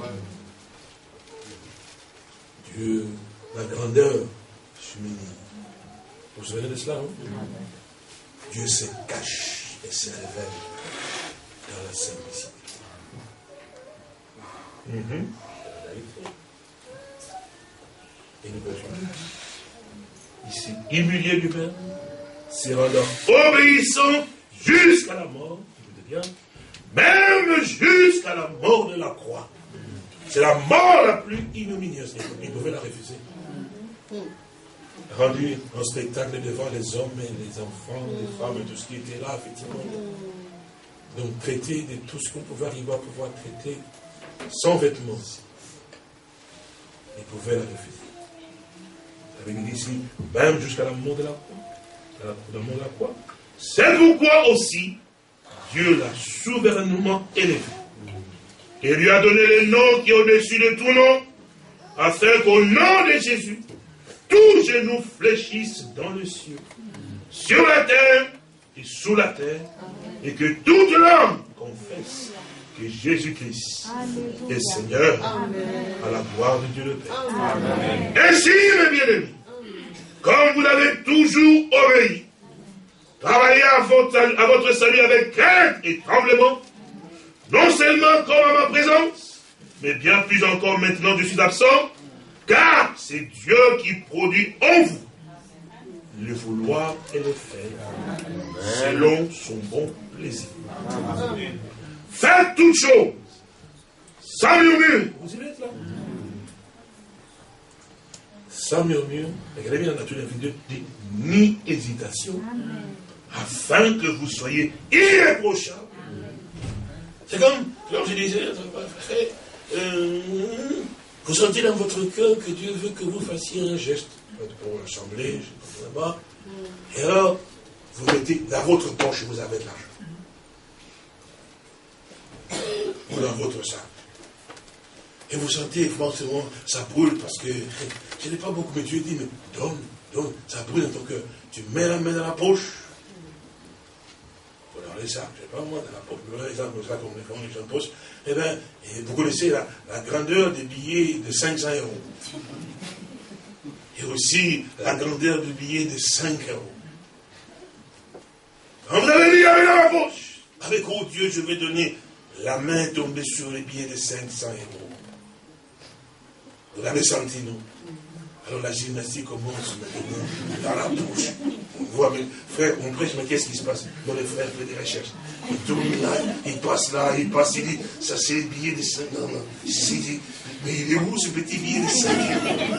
Dieu, la grandeur s'humilie. Vous vous souvenez de cela, non? Dieu se cache. et se révèle dans la simplicité. Mm-hmm. Et nous continuons. Ici, humilié lui-même, se rendant obéissant jusqu'à la mort, écoutez bien, même jusqu'à la mort de la croix. C'est la mort la plus ignominieuse. Il pouvait la refuser. Rendu en spectacle devant les hommes et les enfants, les femmes et tout ce qui était là, effectivement. Donc traiter de tout ce qu'on pouvait arriver à pouvoir traiter sans vêtements aussi. Il pouvait la refuser. Ça veut dire ici, même jusqu'à la mort de la croix. À la, la mort de la croix. C'est pourquoi aussi, Dieu l'a souverainement élevé. Et lui a donné le nom qui est au-dessus de tout nom, afin qu'au nom de Jésus, tous genoux fléchissent dans le ciel, sur la terre et sous la terre, et que toute langue confesse que Jésus-Christ est Seigneur, à la gloire de Dieu le Père. Amen. Ainsi, mes bien-aimés, comme vous l'avez toujours obéi, travaillez à votre, à votre salut avec crainte et tremblement, non seulement comme à ma présence, mais bien plus encore maintenant que je suis absent, car c'est Dieu qui produit en vous le vouloir et le faire, selon son bon plaisir. Amen. Faites toutes choses sans murmure. Vous y êtes là? Sans murmure, regardez bien la nature de Dieu, dit ni hésitation, amen, afin que vous soyez irréprochables. C'est comme, comme je disais, euh, vous sentez dans votre cœur que Dieu veut que vous fassiez un geste pour l'assemblée, je sais pas là-bas, et alors, vous mettez dans votre poche, vous avez de l'argent. Ou dans votre sac. Et vous sentez, forcément, ça brûle parce que je n'ai pas beaucoup, mais Dieu dit, mais donne, donne, ça brûle dans ton cœur. Tu mets la main dans la poche. Ou dans les sacs, je ne sais pas moi, dans la poche, dans les sacs, ça, comme les gens, les gens poche. Eh bien, vous connaissez la, la grandeur des billets de cinq cents euros. Et aussi la grandeur du billet de cinq euros. Quand vous avez mis la main dans la poche, avec oh Dieu, je vais donner la main tombée sur les billets de cinq cents euros. Vous l'avez senti, non? Alors la gymnastique commence dans la bouche. On voit, mais frère, on prêche, mais qu'est-ce qui se passe? Non, les frères font des recherches. Il tourne là, il passe là, il passe, il dit, ça c'est les billets de cinq euros. Il dit, mais il est où ce petit billet de cinq euros?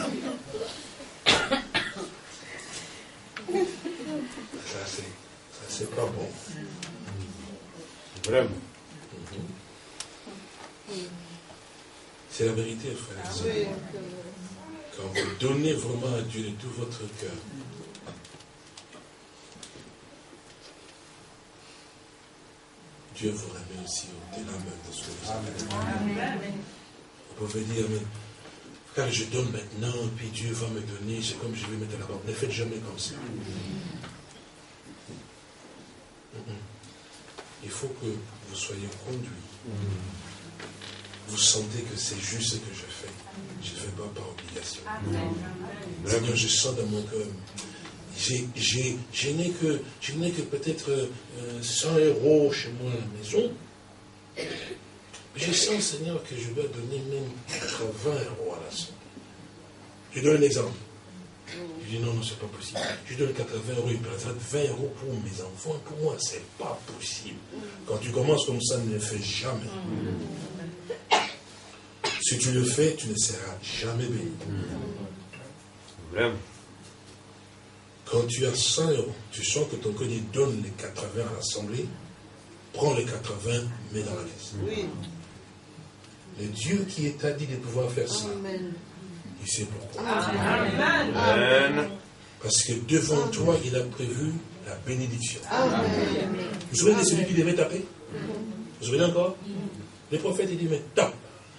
Ça c'est, ça c'est pas bon. Vraiment. C'est la vérité, frère et sœurs. Quand vous donnez vraiment à Dieu de tout votre cœur, Dieu vous remet aussi au-delà même de ce que vous avez. Vous pouvez dire, mais frère, je donne maintenant, puis Dieu va me donner, c'est comme je vais mettre là-bas. Ne faites jamais comme ça. Il faut que vous soyez conduits. Vous sentez que c'est juste ce que je fais. Je ne fais pas par obligation. Seigneur, je sens dans mon cœur. J'ai, j'ai, je n'ai que, je n'ai que peut-être euh, cent euros chez moi à la maison. Je sens, Seigneur, que je dois donner même quatre-vingts euros à la somme. Je donne un exemple. Je dis non, non, c'est pas possible. Je donne quatre-vingts euros, il présente vingt euros pour mes enfants. Pour moi, c'est pas possible. Quand tu commences comme ça, ne le fais jamais. Si tu le fais, tu ne seras jamais béni. Vraiment. Quand tu as cent euros, tu sens que ton collier donne les quatre-vingts à l'assemblée, prends les quatre-vingts, mets dans la caisse. Oui. Le Dieu qui est dit de pouvoir faire ça, amen, il sait pourquoi. Amen. Amen. Parce que devant toi, il a prévu la bénédiction. Amen. Vous vous souvenez de celui qui devait taper? Vous vous souvenez encore? Le prophète, il dit, mais tape.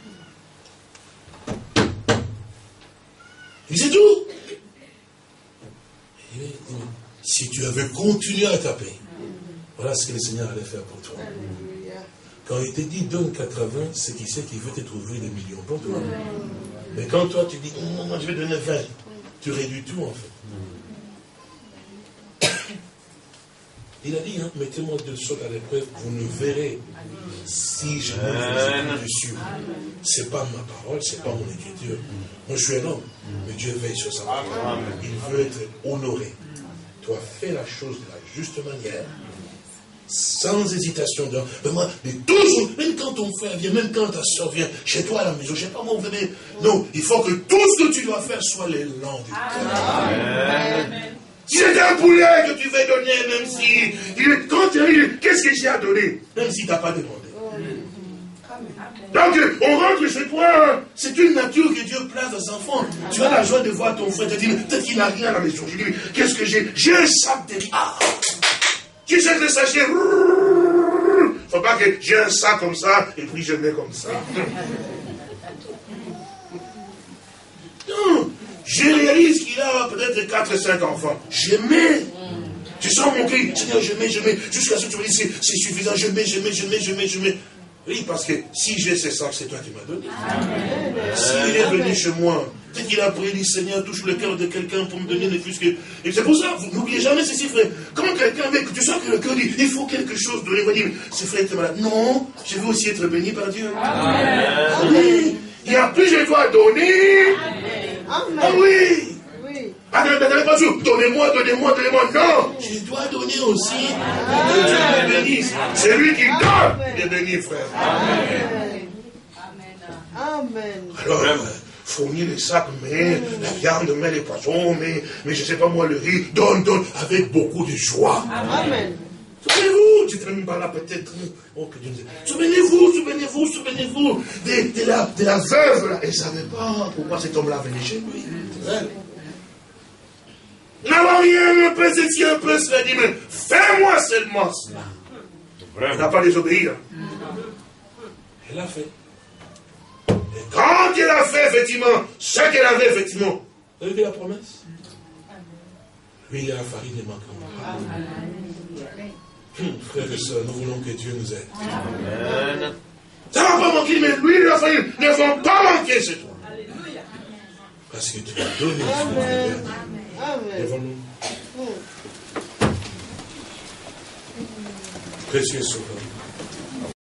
Il dit, c'est tout. Il dit, si tu avais continué à taper, voilà ce que le Seigneur allait faire pour toi. Quand il te dit donne quatre-vingts, c'est qu'il sait qu'il veut te trouver des millions pour toi. Mais quand toi tu dis non, non, je vais donner vingt, tu réduis tout en fait. Il a dit, hein, mettez-moi de sorte à l'épreuve, vous ne verrez si je ne vous ai dessus. Ce n'est pas ma parole, ce n'est pas mon écriture. Moi, je suis un homme, mais Dieu veille sur sa parole. Il veut être honoré. Tu as fait la chose de la juste manière, sans hésitation. De, mais moi, mais toujours, même quand ton frère vient, même quand ta soeur vient, chez toi à la maison, je ne sais pas moi, vous venez. Non, il faut que tout ce que tu dois faire soit l'élan du cœur. Si c'est un poulet que tu veux donner, même si, il, quand tu arrives, qu'est-ce que j'ai à donner? Même si tu n'as pas demandé. Donc, on rentre chez toi, c'est une nature que Dieu place dans ses enfants. Tu as la joie de voir ton frère te dire, peut-être qu'il n'a rien à la maison. Je dis, qu'est-ce que j'ai? J'ai un sac de ah. Tu sais que le sachet, faut pas que j'ai un sac comme ça, et puis je mets comme ça. Non, je réalise qu'il a peut-être quatre cinq enfants. Je mets. Tu sens mon cri, Seigneur, je mets, je mets, jusqu'à ce que tu me dis, c'est suffisant, je mets, je mets, je mets, je mets, je mets. Oui, parce que si j'ai ces sacs, c'est toi qui m'as donné. S'il est venu chez moi, peut-être qu'il a prié, dit Seigneur, touche le cœur de quelqu'un pour me donner ne plus que. Et c'est pour ça, vous n'oubliez jamais ceci, frère. Quand quelqu'un avec, tu sens que le cœur dit, il faut quelque chose de lui dire, ce frère est malade. Non, je veux aussi être béni par Dieu. Amen. Amen. Il y a plus je dois donner. Amen. Ah oui. Attendez pas tout. Donnez-moi, donnez-moi, donnez-moi. Non, je dois donner aussi. Que Dieu me bénisse. C'est lui qui donne. Il est béni, frère. Amen. Amen. Alors, fournir les sacs, mais la viande, mais les poissons, mais, mais je ne sais pas moi, le riz, donne, donne, avec beaucoup de joie. Amen. Souvenez-vous, tu ne même pas là peut-être. Oh, que Dieu nous aide. Souvenez-vous, souvenez-vous, souvenez-vous de, de, la, de la veuve là. Elle ne savait pas pourquoi cet homme-là venait chez lui. N'avons rien, un peu ceci, un peu cela, dit, mais fais-moi seulement cela. Elle n'a pas désobéi. Hein. Elle l'a fait. Et quand elle a fait, effectivement, ce qu'elle avait, effectivement, vous avez vu la promesse? Lui, il a la farine ne manquera pas. Hum, frères et sœurs, nous voulons que Dieu nous aide. Amen. Ça ne va pas manquer, mais lui et la farine ne vont pas manquer, c'est toi. Parce que tu vas donner ce que Lèvons-nous. Précieux Sauveur.